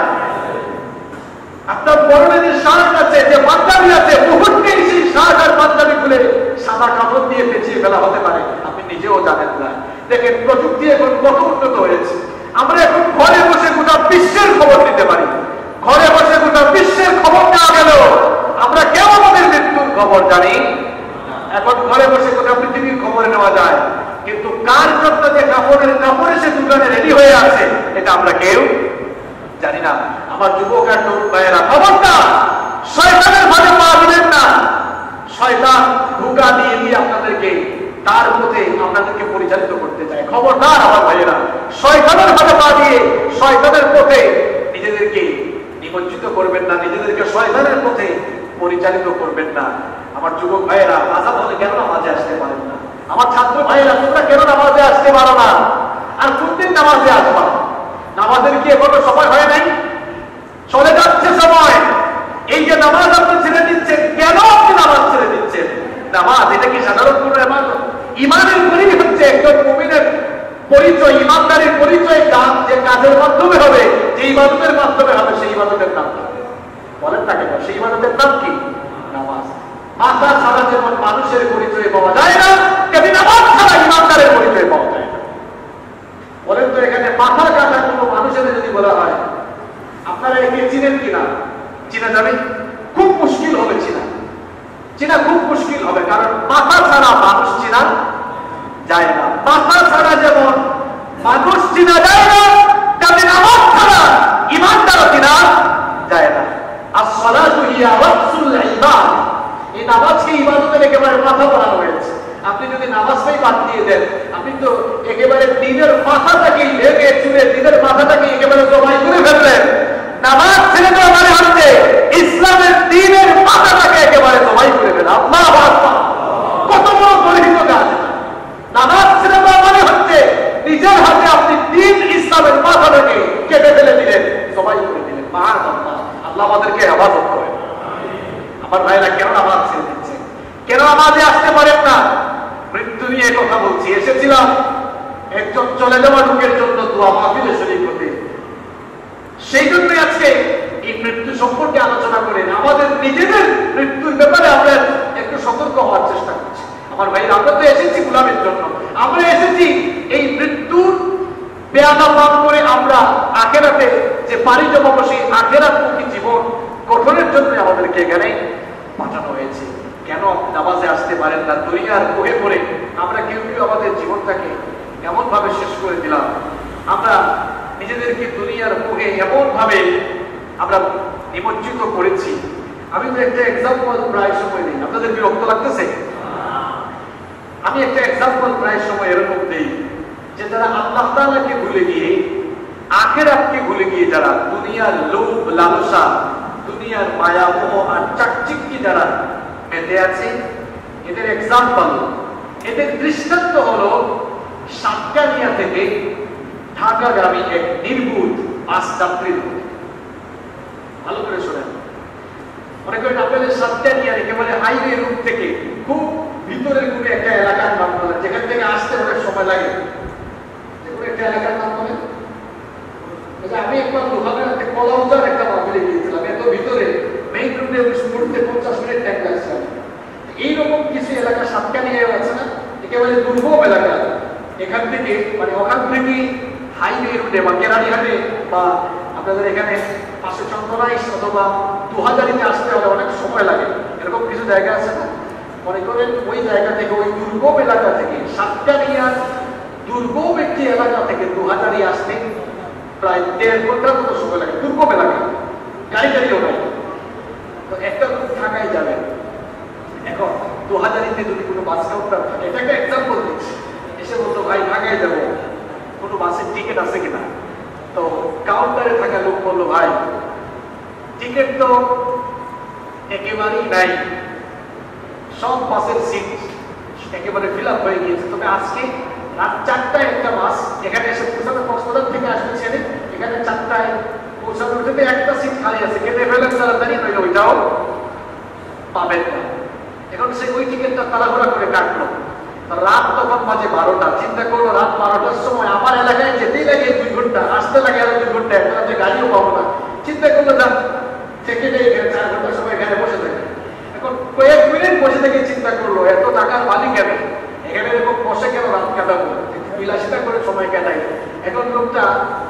আপনার পরনে যে শার্ট আছে, যে পাঞ্জাবি আছে, মুহূর্তেই সেই শার্ট আর পাঞ্জাবি খুলে সাদা কাপড় দিয়ে পেঁচিয়ে ফেলা হতে পারে, আপনি নিজেও জানেন না। দেখেন প্রযুক্তি এখন কত উন্নত হয়েছে। আমরা এখন ঘরে বসে গোটা বিশ্বের খবর নিতে পারি। ঘরে বসে গোটা বিশ্বের খবর নেওয়া গেল, আমরা কেউ আমাদের মৃত্যুর খবর জানি। এখন ঘরে বসে গোটা পৃথিবীর খবর নেওয়া যায়, কিন্তু কার জন্য যে কাপড়ের কাপড় এসে দোকানে রেডি হয়ে আছে এটা আমরা কেউ জানি না। আমার যুবক আর তরুণ ভাইয়েরা, খবরদার শয়তানের ভাবে পা দিবেন না। শয়তান ধোঁকা দিয়ে দিয়ে আপনাদেরকে তার পথে আপনাদেরকে পরিচালিত করতে চায়। খবরদার আমার ভাইয়েরা, শয়তানের ভাবে পা দিয়ে শয়তানের পথে নিজেদেরকে নিমজ্জিত করবেন না, নিজেদেরকে শয়তানের পথে পরিচালিত করবেন না। আমার যুবক ভাইয়েরা, আজাদ হলে কেন নামাজে আসতে পারেন না? আমার ছাত্র ভাইয়েরা, তোমরা কেন নামাজে আসতে পারো না? আর কোনদিন নামাজে আসবা? নামাজের কি এখনো সময় হয় নাই? চলে যাচ্ছে সময়। এই যে নামাজ আপনি ছেড়ে দিচ্ছেন, কেন আপনি নামাজ ছেড়ে দিচ্ছেন? নামাজ এটা কি সাধারণ কোন ইবাদত? ইমানের পরিচয় হচ্ছে একজন মুমিনের পরিচয়, ইমানদারির পরিচয় কাজ যে কাজের মাধ্যমে হবে, যে ইবাদতের মাধ্যমে হবে, সেই ইবাদতের নাম কি বলেন? তাকে সেই ইবাদতের নাম কি? নামাজ। মাথা ছাড়া যেমন মানুষের পরিচয় পাওয়া যায় না, তেমনি নামাজ ছাড়া ইমানদারের পরিচয় পাওয়া যায় না। বলেন তো, এখানে মাথা কাটা কোনো মানুষের যদি বলা হয়, আপনারা একে চিনেন কিনা? চিনা যাবে? খুব মুশকিল হবে চিনা। চিনা খুব মুশকিল হবে, কারণ মাথা ছাড়া মানুষ চিনা যায় না। মাথা ছাড়া যেমন মানুষ চিনা যায় না, তেমনি নামাজ ছাড়া ইমানদারও চিনা যায় না। আসসালাতু হিয়া রাসুল ইবাদ। এই নামাজকে ইবাদতের একেবারে মাথা বানানো হয়েছে। আপনি যদি নামাজটাই বাদ দিয়ে দেন, আপনি তো একেবারে দিনের মাথাটাকেই ভেঙে চুরে দিনের মাথাটাকে একেবারে জবাই করে ফেললেন। নামাজ ছেড়ে দেওয়া মানে হচ্ছে ইসলামের দিনের মাথাটাকে একেবারে জবাই করে ফেলা। আল্লাহু আকবার! কত বড় গর্হিত কাজ! নামাজ ছেড়ে দেওয়া মানে হচ্ছে নিজের হাতে আপনি দিন ইসলামের মাথাটাকে কেটে ফেলে দিলেন, জবাই করে দিলেন। সুবহানাল্লাহ! আল্লাহ আমাদেরকে হেফাজত করেন। আমার ভাইরা, কেন নামাজ ছেড়ে দিচ্ছে? কেন নামাজে আসতে পারেন না? মৃত্যু নিয়ে কথা বলছি। এসেছিলাম একজন চলে যাওয়া লোকের জন্য দোয়া মাহফিলে শরীক হতে। সেই জন্যই আজকে এই মৃত্যু সম্পর্কে আলোচনা করেন। আমাদের নিজেদের মৃত্যুর ব্যাপারে আমরা একটু সতর্ক হওয়ার চেষ্টা করছি। আমার ভাইরা, আমরা তো এসেছি গোলামের জন্য। আমরা এসেছি এই মৃত্যুর বেয়াদা পান করে আমরা আখেরাতে যে পাড়ি জমাবো, সেই আখেরাতমুখী জীবন গঠনের জন্য আমাদেরকে এখানে পাঠানো হয়েছে। কেন নামাজে আসতে পারেন না? দুনিয়ার কোহে পড়ে আমরা কেউ কেউ আমাদের জীবনটাকে এমন ভাবে শেষ করে দিলাম। আমরা নিজেদেরকে দুনিয়ার কোহে এমন ভাবে আমরা নিমজ্জিত করেছি। আমি তো একটা এক্সাম্পল প্রায় সময় দিই। আপনাদের বিরক্ত লাগতেছে? আমি একটা এক্সাম্পল প্রায় সময় এরকম দিই, যে যারা আল্লাহ তাআলাকে ভুলে গিয়ে আখিরাতকে ভুলে গিয়ে যারা দুনিয়ার লোভ লালসা, দুনিয়ার মায়া মোহ আর চাকচিক্কি যারা পেতে আছে, এদের এক্সাম্পল, এদের দৃষ্টান্ত হলো সাতকানিয়া থেকে ঢাকাগামী এক নির্বুধ বাস যাত্রীর। ভালো করে শোনেন। মনে করেন আপনাদের সাতকানিয়া একেবারে হাইওয়ে রুট থেকে খুব ভিতরের কোনো একটা এলাকার নাম বলেন, যেখান থেকে আসতে অনেক সময় লাগে। যেকোনো একটা এলাকার নাম বলেন। আমি একবার লোহাগাড়াতে কলাউজার একটা মাহফিলে গিয়েছিলাম। এত ভিতরে মেইন রোডে ঘুরতে পঞ্চাশ মিনিট টাইম লাগছে। এইরকম কিছু এলাকা সাতকানিয়া আছে না, একেবারে দুর্গম এলাকা। এখান থেকে মানে ওখান থেকে হাইওয়ে রুটে বা কেরানীহাটে বা আপনাদের এখানে পাশে চন্দনাইশ অথবা দুহাজারিতে আসতে হলে অনেক সময় লাগে। এরকম কিছু জায়গা আছে না? মনে করেন ওই জায়গা থেকে, ওই দুর্গম এলাকা থেকে সাতকানিয়ার দুর্গম একটি এলাকা থেকে দুহাজারি আসতে প্রায় দেড় ঘন্টার মতো সময় লাগে, দুর্গম এলাকা, গাড়ি গাড়িও নাই। তো একটা লোক ঢাকায় যাবে, এখন দু হাজারিতে যদি কোনো বাস কাউন্টার থাকে, এটা একটা এক্সাম্পল দিচ্ছি, এসে বলতো ভাই ঢাকায় যাবো, কোনো বাসের টিকিট আছে কিনা? তো কাউন্টারে থাকা লোক বললো ভাই টিকিট তো একেবারেই নাই, সব বাসের সিট একেবারে ফিল আপ হয়ে গিয়েছে, তবে আজকে রাত চারটায় একটা বাস এখানে এসে পৌঁছাবে, কক্সবাজার থেকে আসবে ছেড়ে, এখানে চারটায় পৌঁছানোর জন্য একটা সিট খালি আছে, কেটে ফেলেন তাড়াতাড়ি, নইলে ওইটাও পাবেন না। এখন সে ওই টিকিটটা তাড়াহুড়া করে কাটলো, রাত তখন বাজে বারোটা, চিন্তা করলো রাত বারোটার সময় আমার এলাকায় যেতেই লাগে দুই ঘন্টা, আসতে লাগে আরো দুই ঘন্টা, এখন আপনি গাড়িও পাবো না, চিন্তা করলো যান থেকে চার ঘন্টার সময় এখানে বসে থাকে। এখন কয়েক মিনিট বসে থেকে চিন্তা করলো এত টাকার মালিক কেন, এখানে এরকম বসে কেন রাত কাটাবো, বিলাসিতা করে সময় কাটাই। এখন লোকটা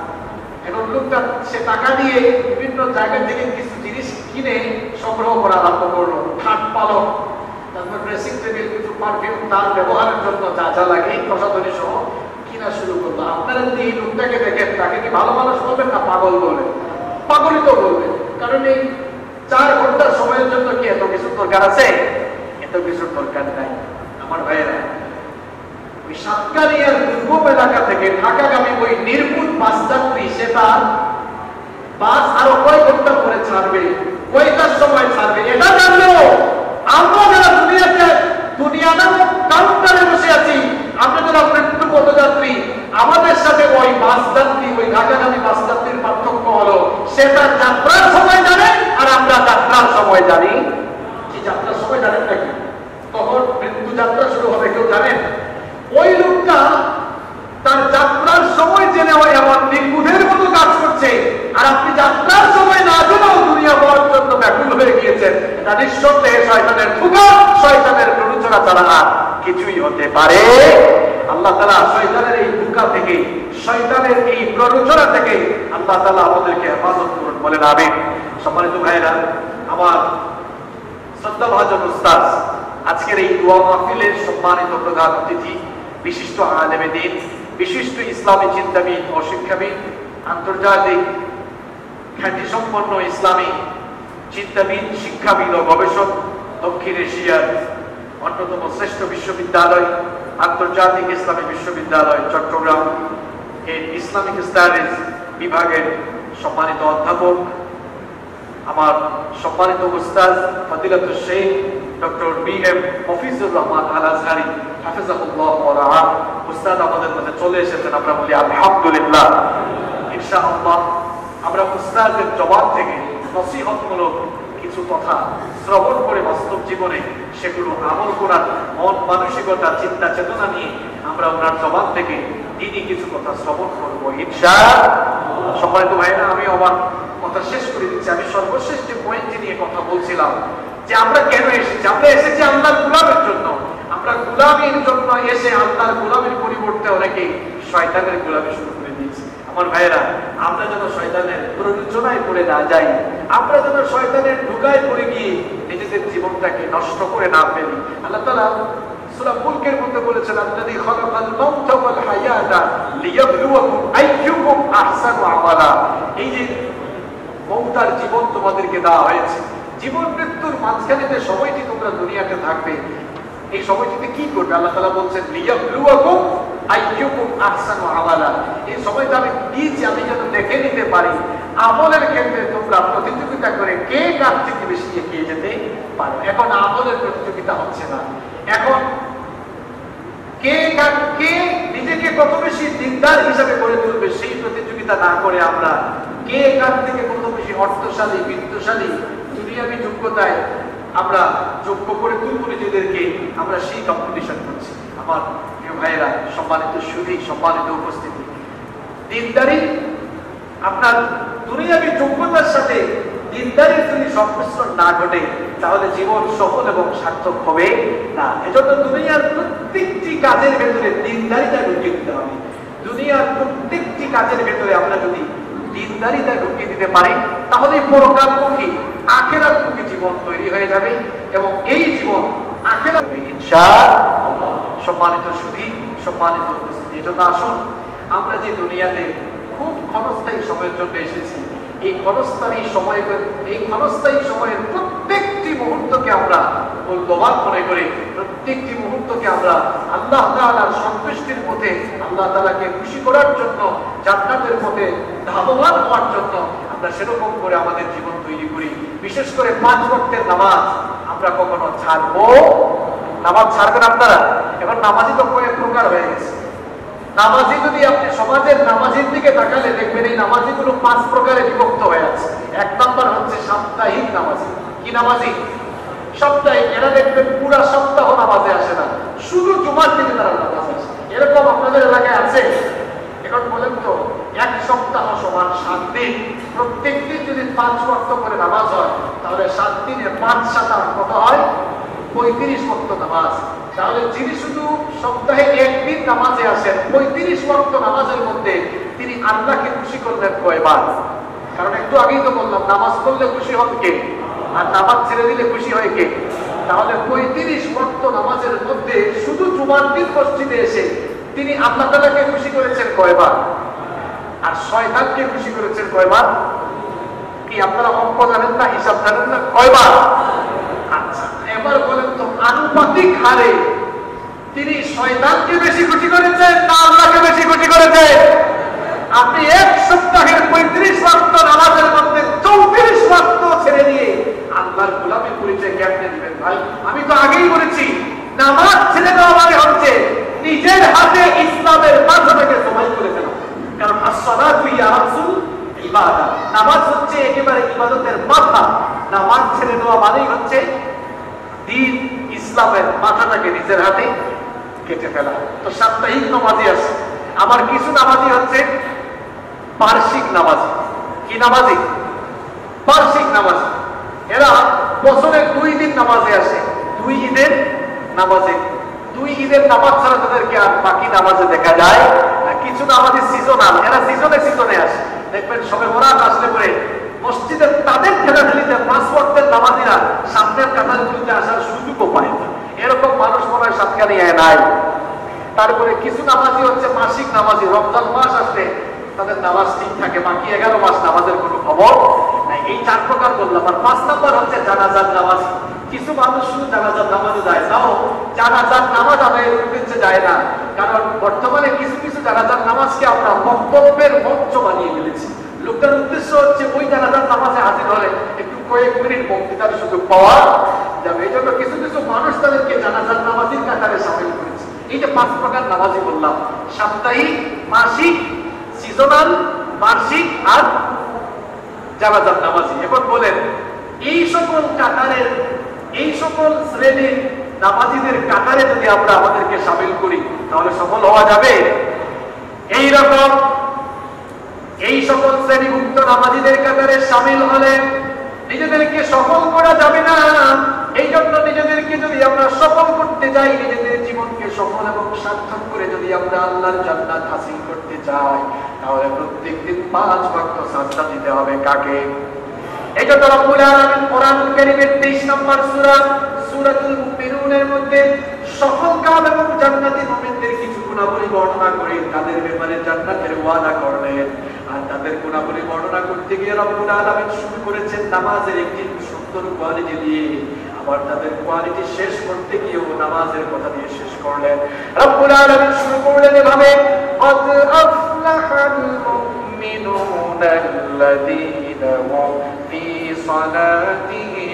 এখন লোকটা সে টাকা দিয়ে বিভিন্ন জায়গা থেকে কিছু জিনিস কিনে সংগ্রহ করা আরম্ভ করলো, খাট পালক, তারপর ড্রেসিং টেবিল, কিছু পারফিউম, তার ব্যবহারের জন্য যা যা লাগে প্রসাধনী সহ কিনা শুরু করলো। আপনারা যদি এই লোকটাকে দেখেন, তাকে কি ভালো মানুষ বলবেন না পাগল বলবেন? পাগলই তো বলবেন, কারণ এই চার ঘন্টার সময়ের জন্য কি এত কিছু দরকার আছে? এত কিছুর দরকার নাই। আমার ভাইয়েরা, ওই সাতকানিয়ার দুর্গম এলাকা থেকে ঢাকাগামী ওই নির্মূল বাস যাত্রী, সে তার বাস আরো কয় ঘন্টা পরে ছাড়বে, কয়টার সময় ছাড়বে, এটা জানলেও আমরা যারা দুনিয়াতে দুনিয়া নামক কাউন্টারে বসে আছি, আমরা যারা মৃত্যু পথযাত্রী, আমাদের সাথে ওই বাস যাত্রী, ওই ঢাকাগামী বাস যাত্রীর পার্থক্য হলো সে তার যাত্রার সময় জানে আর আমরা যাত্রার সময় জানি। কি যাত্রার সময় জানেন নাকি? তখন মৃত্যু যাত্রা শুরু হবে, কেউ জানেন? ওই লোকটা তার যাত্রার সময় জেনে হয় এমন নির্বুধের মতো কাজ করছে, আর আপনি যাত্রার সময় না জেনেও দুনিয়া পাওয়ার জন্য ব্যাকুল হয়ে গিয়েছেন। এটা নিঃসন্দেহে শয়তানের ধোঁকা, শয়তানের প্ররোচনা ছাড়া আর কিছুই হতে পারে। আল্লাহ তাআলা শয়তানের এই ধোঁকা থেকে, শয়তানের এই প্ররোচনা থেকে আল্লাহ তাআলা আমাদেরকে হেফাজত করুন, বলেন আমিন। সম্মানিত ভাইরা, আমার শ্রদ্ধাভাজন উস্তাদ, আজকের এই দোয়া মাহফিলের সম্মানিত প্রধান অতিথি, বিশিষ্ট আলেমে দ্বীন, বিশিষ্ট ইসলামী চিন্তাবিদ ও শিক্ষাবিদ, আন্তর্জাতিক খ্যাতিসম্পন্ন ইসলামী চিন্তাবিদ, শিক্ষাবিদ ও গবেষক, দক্ষিণ এশিয়ার অন্যতম শ্রেষ্ঠ বিশ্ববিদ্যালয় আন্তর্জাতিক ইসলামী বিশ্ববিদ্যালয় চট্টগ্রাম এর ইসলামিক স্টাডিজ বিভাগের সম্মানিত অধ্যাপক, আমার সম্মানিত উস্তাদ ফজিলাতুল শেখ doctor B M Mofizur Rahman Al Azhari হাফিজাহুল্লাহ ওয়া রাআহ, উস্তাদ আমাদের মধ্যে চলে এসেছেন। আমরা বলি আলহামদুলিল্লাহ। ইনশাআল্লাহ আমরা উস্তাদের জবান থেকে নসিহতমূলক কিছু কথা শ্রবণ করে বাস্তব জীবনে সেগুলো আমল করার মন মানসিকতা, চিন্তা চেতনা নিয়ে আমরা ওনার জবান থেকে দিনই কিছু কথা শ্রবণ করবো ইনশাআল্লাহ। সম্মানিত ভাইরা, আমি আমার কথা শেষ করে দিচ্ছি। আমি সর্বশেষ যে পয়েন্টটি নিয়ে কথা বলছিলাম, যে আমরা কেন এসেছি, আমরা এসেছি আল্লাহর গোলামের জন্য। আমরা গোলামের জন্য এসে আল্লাহর গোলামের পরিবর্তে অনেকে শয়তানের গোলামি শুরু করে দিয়েছি। আমার ভাইয়েরা, আমরা যেন শয়তানের প্ররোচনায় পড়ে না যাই, আমরা যেন শয়তানের ঢুকায় পড়ে গিয়ে নিজেদের জীবনটাকে নষ্ট করে না ফেলি। আল্লাহ তাআলা সূরা মুলকের মধ্যে বলেছেন, আল্লাযী খালাকাল মাউতা ওয়াল হায়াতা লিয়াবলুয়াকুম আইয়ুকুম আহসানু আমালা। এই যে মওত আর জীবন তোমাদেরকে দেওয়া হয়েছে, জীবন মৃত্যুর মাঝখানে যে সময়টি তোমরা দুনিয়াতে থাকবে, এই সময়টিতে কি করবে? আল্লাহ তাআলা বলছেন লিয়াবলুয়াকুম আইয়ুকুম আহসানু আমালা। এই সময়টা আমি দিয়েছি আমি যেন দেখে নিতে পারি আমলের ক্ষেত্রে তোমরা প্রতিযোগিতা করে কে কার থেকে বেশি এগিয়ে যেতে পারো। এখন আমলের প্রতিযোগিতা হচ্ছে না, এখন কে কার কে নিজেকে কত বেশি দিনদার হিসাবে গড়ে তুলবে সেই প্রতিযোগিতা না করে আমরা কে কার থেকে কত বেশি অর্থশালী, বিত্তশালী, দুনিয়াবী যোগ্যতায় আমরা যোগ্য করে তুলব নিজেদেরকে, আমরা সেই কম্পিটিশন করছি। আমার প্রিয় ভাইয়েরা, সম্মানিত সুধী, সম্মানিত উপস্থিতি, দিনদারি আপনার দুনিয়াবী যোগ্যতার সাথে দিনদারির যদি সংমিশ্রণ না ঘটে তাহলে জীবন সফল এবং সার্থক হবে না। এজন্য দুনিয়ার প্রত্যেকটি কাজের ভেতরে দিনদারিতা ঢুকিয়ে দিতে হবে। দুনিয়ার প্রত্যেকটি কাজের ভেতরে আমরা যদি দিনদারিতা ঢুকিয়ে দিতে পারি তাহলে পরকালমুখী, আখিরাতমুখী জীবন তৈরি হয়ে যাবে এবং এই জীবন আখিরাত ইনশাআল্লাহ। সম্মানিত সুধী, সম্মানিত উপস্থিতি, এজন্য আসুন আমরা যে দুনিয়াতে খুব ক্ষণস্থায়ী সময়ের জন্য এসেছি। এই ক্ষণস্থায়ী সময় এই ক্ষণস্থায়ী সময়ের প্রত্যেকটি মুহূর্তকে আমরা মূল্যবান মনে করি, প্রত্যেকটি মুহূর্তকে আমরা আল্লাহ তাআলার সন্তুষ্টির পথে, আল্লাহ তাআলাকে খুশি করার জন্য, জান্নাতের পথে ধাবমান হওয়ার জন্য আমরা সেরকম করে আমাদের জীবন তৈরি করি। বিশেষ করে পাঁচ ওয়াক্তের নামাজ আমরা কখনো ছাড়বো? নামাজ ছাড়বেন আপনারা? এবার নামাজি তো কয়েক প্রকার হয়ে গেছে। নামাজি যদি আপনি সমাজের নামাজির দিকে তাকালে দেখবেন এই নামাজিগুলো পাঁচ প্রকারে বিভক্ত হয়ে আছে। এক নম্বর হচ্ছে সাপ্তাহিক নামাজি। কি নামাজি? সপ্তাহে। এরা দেখবেন পুরা সপ্তাহ নামাজে আসে না, শুধু জুমার দিনে তারা নামাজ আসে। এরকম আপনাদের এলাকায় আছে? এখন বলেন তো, এক সপ্তাহ সমান সাত দিন, প্রত্যেক দিন যদি পাঁচ ওয়াক্ত করে নামাজ হয় তাহলে সাত দিনে পাঁচ সাত আট কত হয়? পঁয়ত্রিশ ওয়াক্ত নামাজ। তাহলে যিনি শুধু সপ্তাহে একদিন নামাজে আসেন, পঁয়ত্রিশ ওয়াক্ত নামাজের মধ্যে তিনি আল্লাহকে খুশি করলেন কয়বার? কারণ একটু আগেই তো বললাম নামাজ পড়লে খুশি হন কে, আর নামাজ ছেড়ে দিলে খুশি হয় কে? তাহলে পঁয়ত্রিশ ওয়াক্ত নামাজের মধ্যে শুধু জুমার দিন মসজিদে এসে তিনি আল্লাহ তাআলাকে খুশি করেছেন কয়বার? আর শয়তানকে খুশি করেছেন কয়বার? কি আপনারা অঙ্ক জানেন না, হিসাব জানেন না? কয়বার? আচ্ছা, এবার বলেন তো, আনুপাতিক হারে তিনি শয়তানকে বেশি খুশি করেছেন না আল্লাহকে বেশি খুশি করেছেন? আপনি এক সপ্তাহের পঁয়ত্রিশ ওয়াক্ত নামাজের মধ্যে চৌত্রিশ ওয়াক্ত ছেড়ে দিয়ে আল্লাহর গোলামি পরিচয় কেমনে দিবেন ভাই? আমি তো আগেই বলেছি, নামাজ ছেড়ে দেওয়া মানে হচ্ছে নিজের হাতে ইসলামের মাথাটাকে জবাই করে ফেলা। কারণ as-salatu hiya রাসুল ইবাদত, নামাজ হচ্ছে একেবারে ইবাদতের মাথা। নামাজ ছেড়ে দেওয়া মানেই হচ্ছে দ্বীন ইসলামের মাথাটাকে নিজের হাতে কেটে ফেলা। তো সাপ্তাহিক নামাজি আছে, আবার কিছু নামাজি হচ্ছে বার্ষিক নামাজি। কি নামাজি? বার্ষিক নামাজি। এরা বছরের দুই দিন নামাজে আসে, দুই ঈদের নামাজে। দুই ঈদের নামাজ ছাড়া তাদেরকে আর বাকি নামাজে দেখা যায় না। কিছু নামাজি সিজনাল, এরা সিজনে সিজনে আসে। দেখবেন সবে বরাত আসলে পরে মসজিদের তাদের ঠেলাঠেলিতে পাঁচ ওয়াক্তের নামাজিরা সামনের কাতারগুলিতে আসার সুযোগও পায় না। এরকম মানুষ মনে হয় সাতখানি নাই। তারপরে কিছু নামাজি হচ্ছে মাসিক নামাজি, রমজান মাস আসলে তাদের নামাজ ঠিক থাকে, বাকি এগারো মাস নামাজের কোনো খবর নাই। এই চার প্রকার বললাম। আর পাঁচ নম্বর হচ্ছে জানাজার নামাজ। কিছু মানুষ শুধু জানাজার নামাজে যায়, তাও জানাজার নামাজ আদায়ের উদ্দেশ্যে যায় না। কারণ বর্তমানে কিছু কিছু জানাজার নামাজকে আমরা বক্তব্যের মঞ্চ বানিয়ে ফেলেছি। লোকটার উদ্দেশ্য হচ্ছে ওই জানাজার নামাজে হাজির হলে একটু কয়েক মিনিট বক্তৃতার সুযোগ পাওয়া যাবে। এই জন্য কিছু কিছু মানুষ তাদেরকে জানাজার নামাজের কাতারে সামিল করেছে। এই যে পাঁচ প্রকার নামাজি বললাম, সাপ্তাহিক, মাসিক, সিজনাল, বার্ষিক আর জানাজার নামাজি। এখন বলেন, এই সকল কাতারের, এই সকল শ্রেণীর নামাজিদের কাতারে যদি আমরা আমাদেরকে সামিল করি তাহলে সফল হওয়া যাবে? এই রকম এই সকল শ্রেণীভুক্ত নামাজিদের কাতারে সামিল হলে নিজেদেরকে সফল করা যাবে না। এই জন্য নিজেদেরকে যদি আমরা সফল করতে চাই, নিজেদের জীবনকে সফল এবং সার্থক করে যদি আমরা আল্লাহর জান্নাত হাসিল করতে চাই, তাহলে প্রত্যেকদিন পাঁচ ওয়াক্ত সাজদা দিতে হবে। কাকে? এই জন্য রব্বুল আলামিন কোরআনুল কারীমের তেইশ নম্বর সূরা সূরাতুল মুমিনুনের মধ্যে সফল কাম এবং জান্নাতি মুমিনদের কিছু গুণাবলী বর্ণনা করে তাদের ব্যাপারে জান্নাতের ওয়াদা করলেন। আর তাদের গুণাবলী বর্ণনা করতে গিয়ে রব্বুল আলামিন শুরু করেছেন নামাজের একটি সুন্দর কোয়ালিটি দিয়ে, আবার তাদের কোয়ালিটি শেষ করতে গিয়েও নামাজের কথা দিয়ে শেষ করলেন। রব্বুল আলামিন শুরু করলেন এভাবে, قد أفلح المؤمنون الذين هم في صلاتهم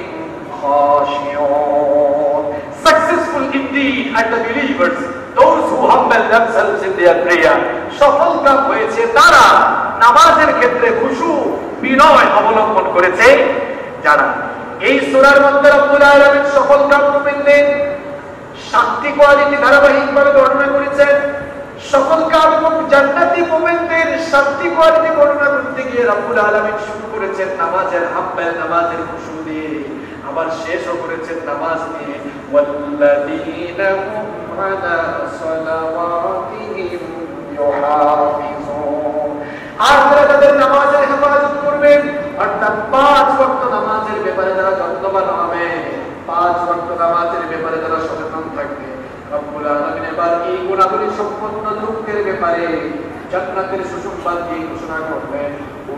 خاشعون. Successful indeed are the believers, those who humble themselves in their prayer. সফল কাম হয়েছে তারা নামাজের ক্ষেত্রে খুশু বিনয় অবলম্বন করেছে যারা। এই সূরার মধ্যে রব্বুল আলামিন সফল কাম মুমিনদের সাতটি কোয়ালিটি ধারাবাহিকভাবে বর্ণনা করেছেন। সফল কাম এবং জান্নাতি মুমিনদের সাতটি কোয়ালিটি বর্ণনা করতে গিয়ে রব্বুল আলামিন শুরু করেছেন নামাজের হাব্বাল, নামাজের খুশু দিয়ে, আবার শেষও করেছেন নামাজ নিয়ে। ওয়াল্লাযীনা হুম আলা সালাওয়াতিহিম ইউহাফিজুন। আর যারা তাদের নামাজের হেফাজত করবেন, অর্থাৎ পাঁচ ওয়াক্ত নামাজের ব্যাপারে যারা যত্নবান হবে, পাঁচ ওয়াক্ত নামাজের ব্যাপারে যারা সচেতন থাকবে, রব্বুল আলামিন এবার এই গুণাবলী সম্পন্ন লোকদের ব্যাপারে জান্নাতের সুসংবাদ দিয়ে ঘোষণা করবেন,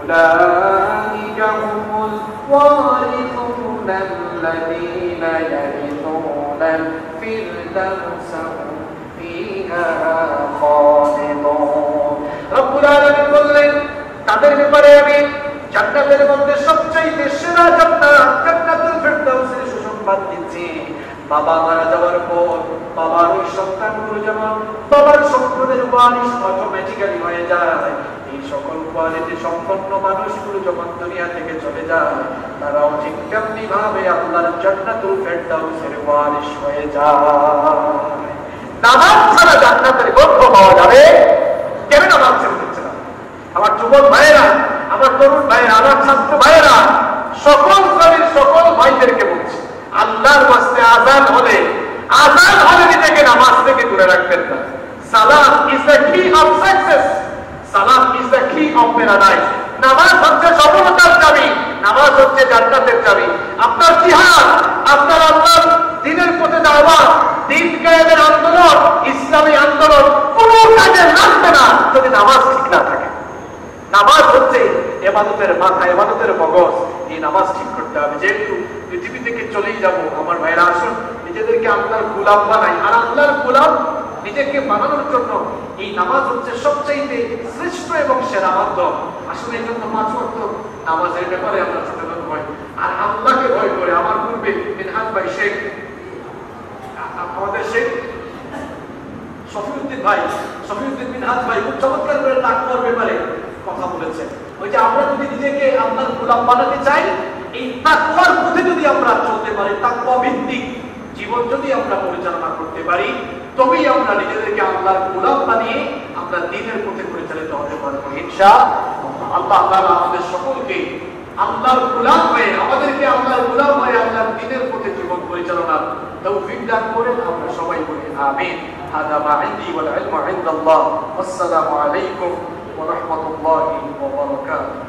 উলাইকা হুমুল ওয়ারিসুনা আল্লাযীনা ইয়ারিসুনাল ফিরদাউসা হুম ফিহা খালিদুন। রব্বুল আলামিন বললেন, তাদের ব্যাপারে আমি জান্নাতের মধ্যে সবচেয়ে সেরা জান্নাত জান্নাতুল ফিরদাউসের সুসংবাদ দিচ্ছি। বাবা মারা যাওয়ার পর বাবার ওই সন্তানগুলো যেমন বাবার সম্পদের ওয়ারিশ অটোমেটিক্যালি হয়ে যায়, এই সকল কোয়ালিটি সম্পন্ন মানুষগুলো যখন দুনিয়া থেকে চলে যায় তারাও ঠিক তেমনি ভাবে আল্লাহর জান্নাতুল ফিরদাউসের ওয়ারিশ হয়ে যায়। নামাজ ছাড়া জান্নাতের গন্ধ পাওয়া যাবে? কেন নামাজ ছেড়ে দিচ্ছে না? আমার যুবক ভাইয়েরা, আমার তরুণ ভাইয়েরা, আমার ছাত্র ভাইয়েরা, সকল শ্রেণীর সকল ভাইদেরকে বলছি, আল্লাহর ওয়াস্তে আযান হলে আযান হলে নিজেকে নামাজ থেকে দূরে রাখবেন না। সালাত is the key of success, সালাত is the key of paradise. নামাজ হচ্ছে সফলতার চাবি, নামাজ হচ্ছে জান্নাতের চাবি। আপনার জিহাদ, আপনার আল্লাহর দ্বীনের পথে দাওয়াত, দ্বীন কায়েমের আন্দোলন, ইসলামী আন্দোলন কোনো কাজে লাগবে না যদি নামাজ ঠিক না থাকে। নামাজ হচ্ছে ইবাদতের মাথা, ইবাদতের মগজ। এই নামাজ ঠিক করতে হবে। যেহেতু পৃথিবী থেকে চলেই যাব, আমার ভাইরা আসুন নিজেদেরকে আল্লাহর গোলাম বানাই। আর আল্লাহর গোলাম নিজেকে বানানোর জন্য এই নামাজ হচ্ছে সবচাইতে শ্রেষ্ঠ এবং সেরা মাধ্যম। আসলে এই জন্য পাঁচ ওয়াক্ত নামাজের ব্যাপারে আমরা সচেতন হই আর আল্লাহকে ভয় করে। আমার পূর্বে মিনহাজ ভাই শেখ, আমাদের শেখ শফিউদ্দিন ভাই, শফিউদ্দিন মিনহাজ ভাই খুব চমৎকার করে তাকওয়ার ব্যাপারে কথা বলেছেন। ওই যে আমরা যদি নিজেকে আল্লাহর গোলাম বানাতে চাই, এই তাকওয়ার পথে যদি আমরা চলতে পারি, তাকওয়া ভিত্তিক জীবন যদি আমরা পরিচালনা করতে পারি, তবেই আমরা নিজেদেরকে আল্লাহর গোলাম বানিয়ে আমরা দ্বীনের পথে পরিচালিত হতে পারবো ইনশাআল্লাহ। আল্লাহ তাআলা আমাদের সকলকে আল্লাহর গোলাম হয়ে, আমাদেরকে আল্লাহর গোলাম হয়ে আল্লাহর দ্বীনের পথে জীবন পরিচালনার তৌফিক দান করেন। আমরা সবাই বলি আমিন। হাদা মা ইনদি ওয়াল ইলমু ইনদাল্লাহ। আসসালামু আলাইকুম ওয়া রাহমাতুল্লাহি ওয়া বারাকাতুহু।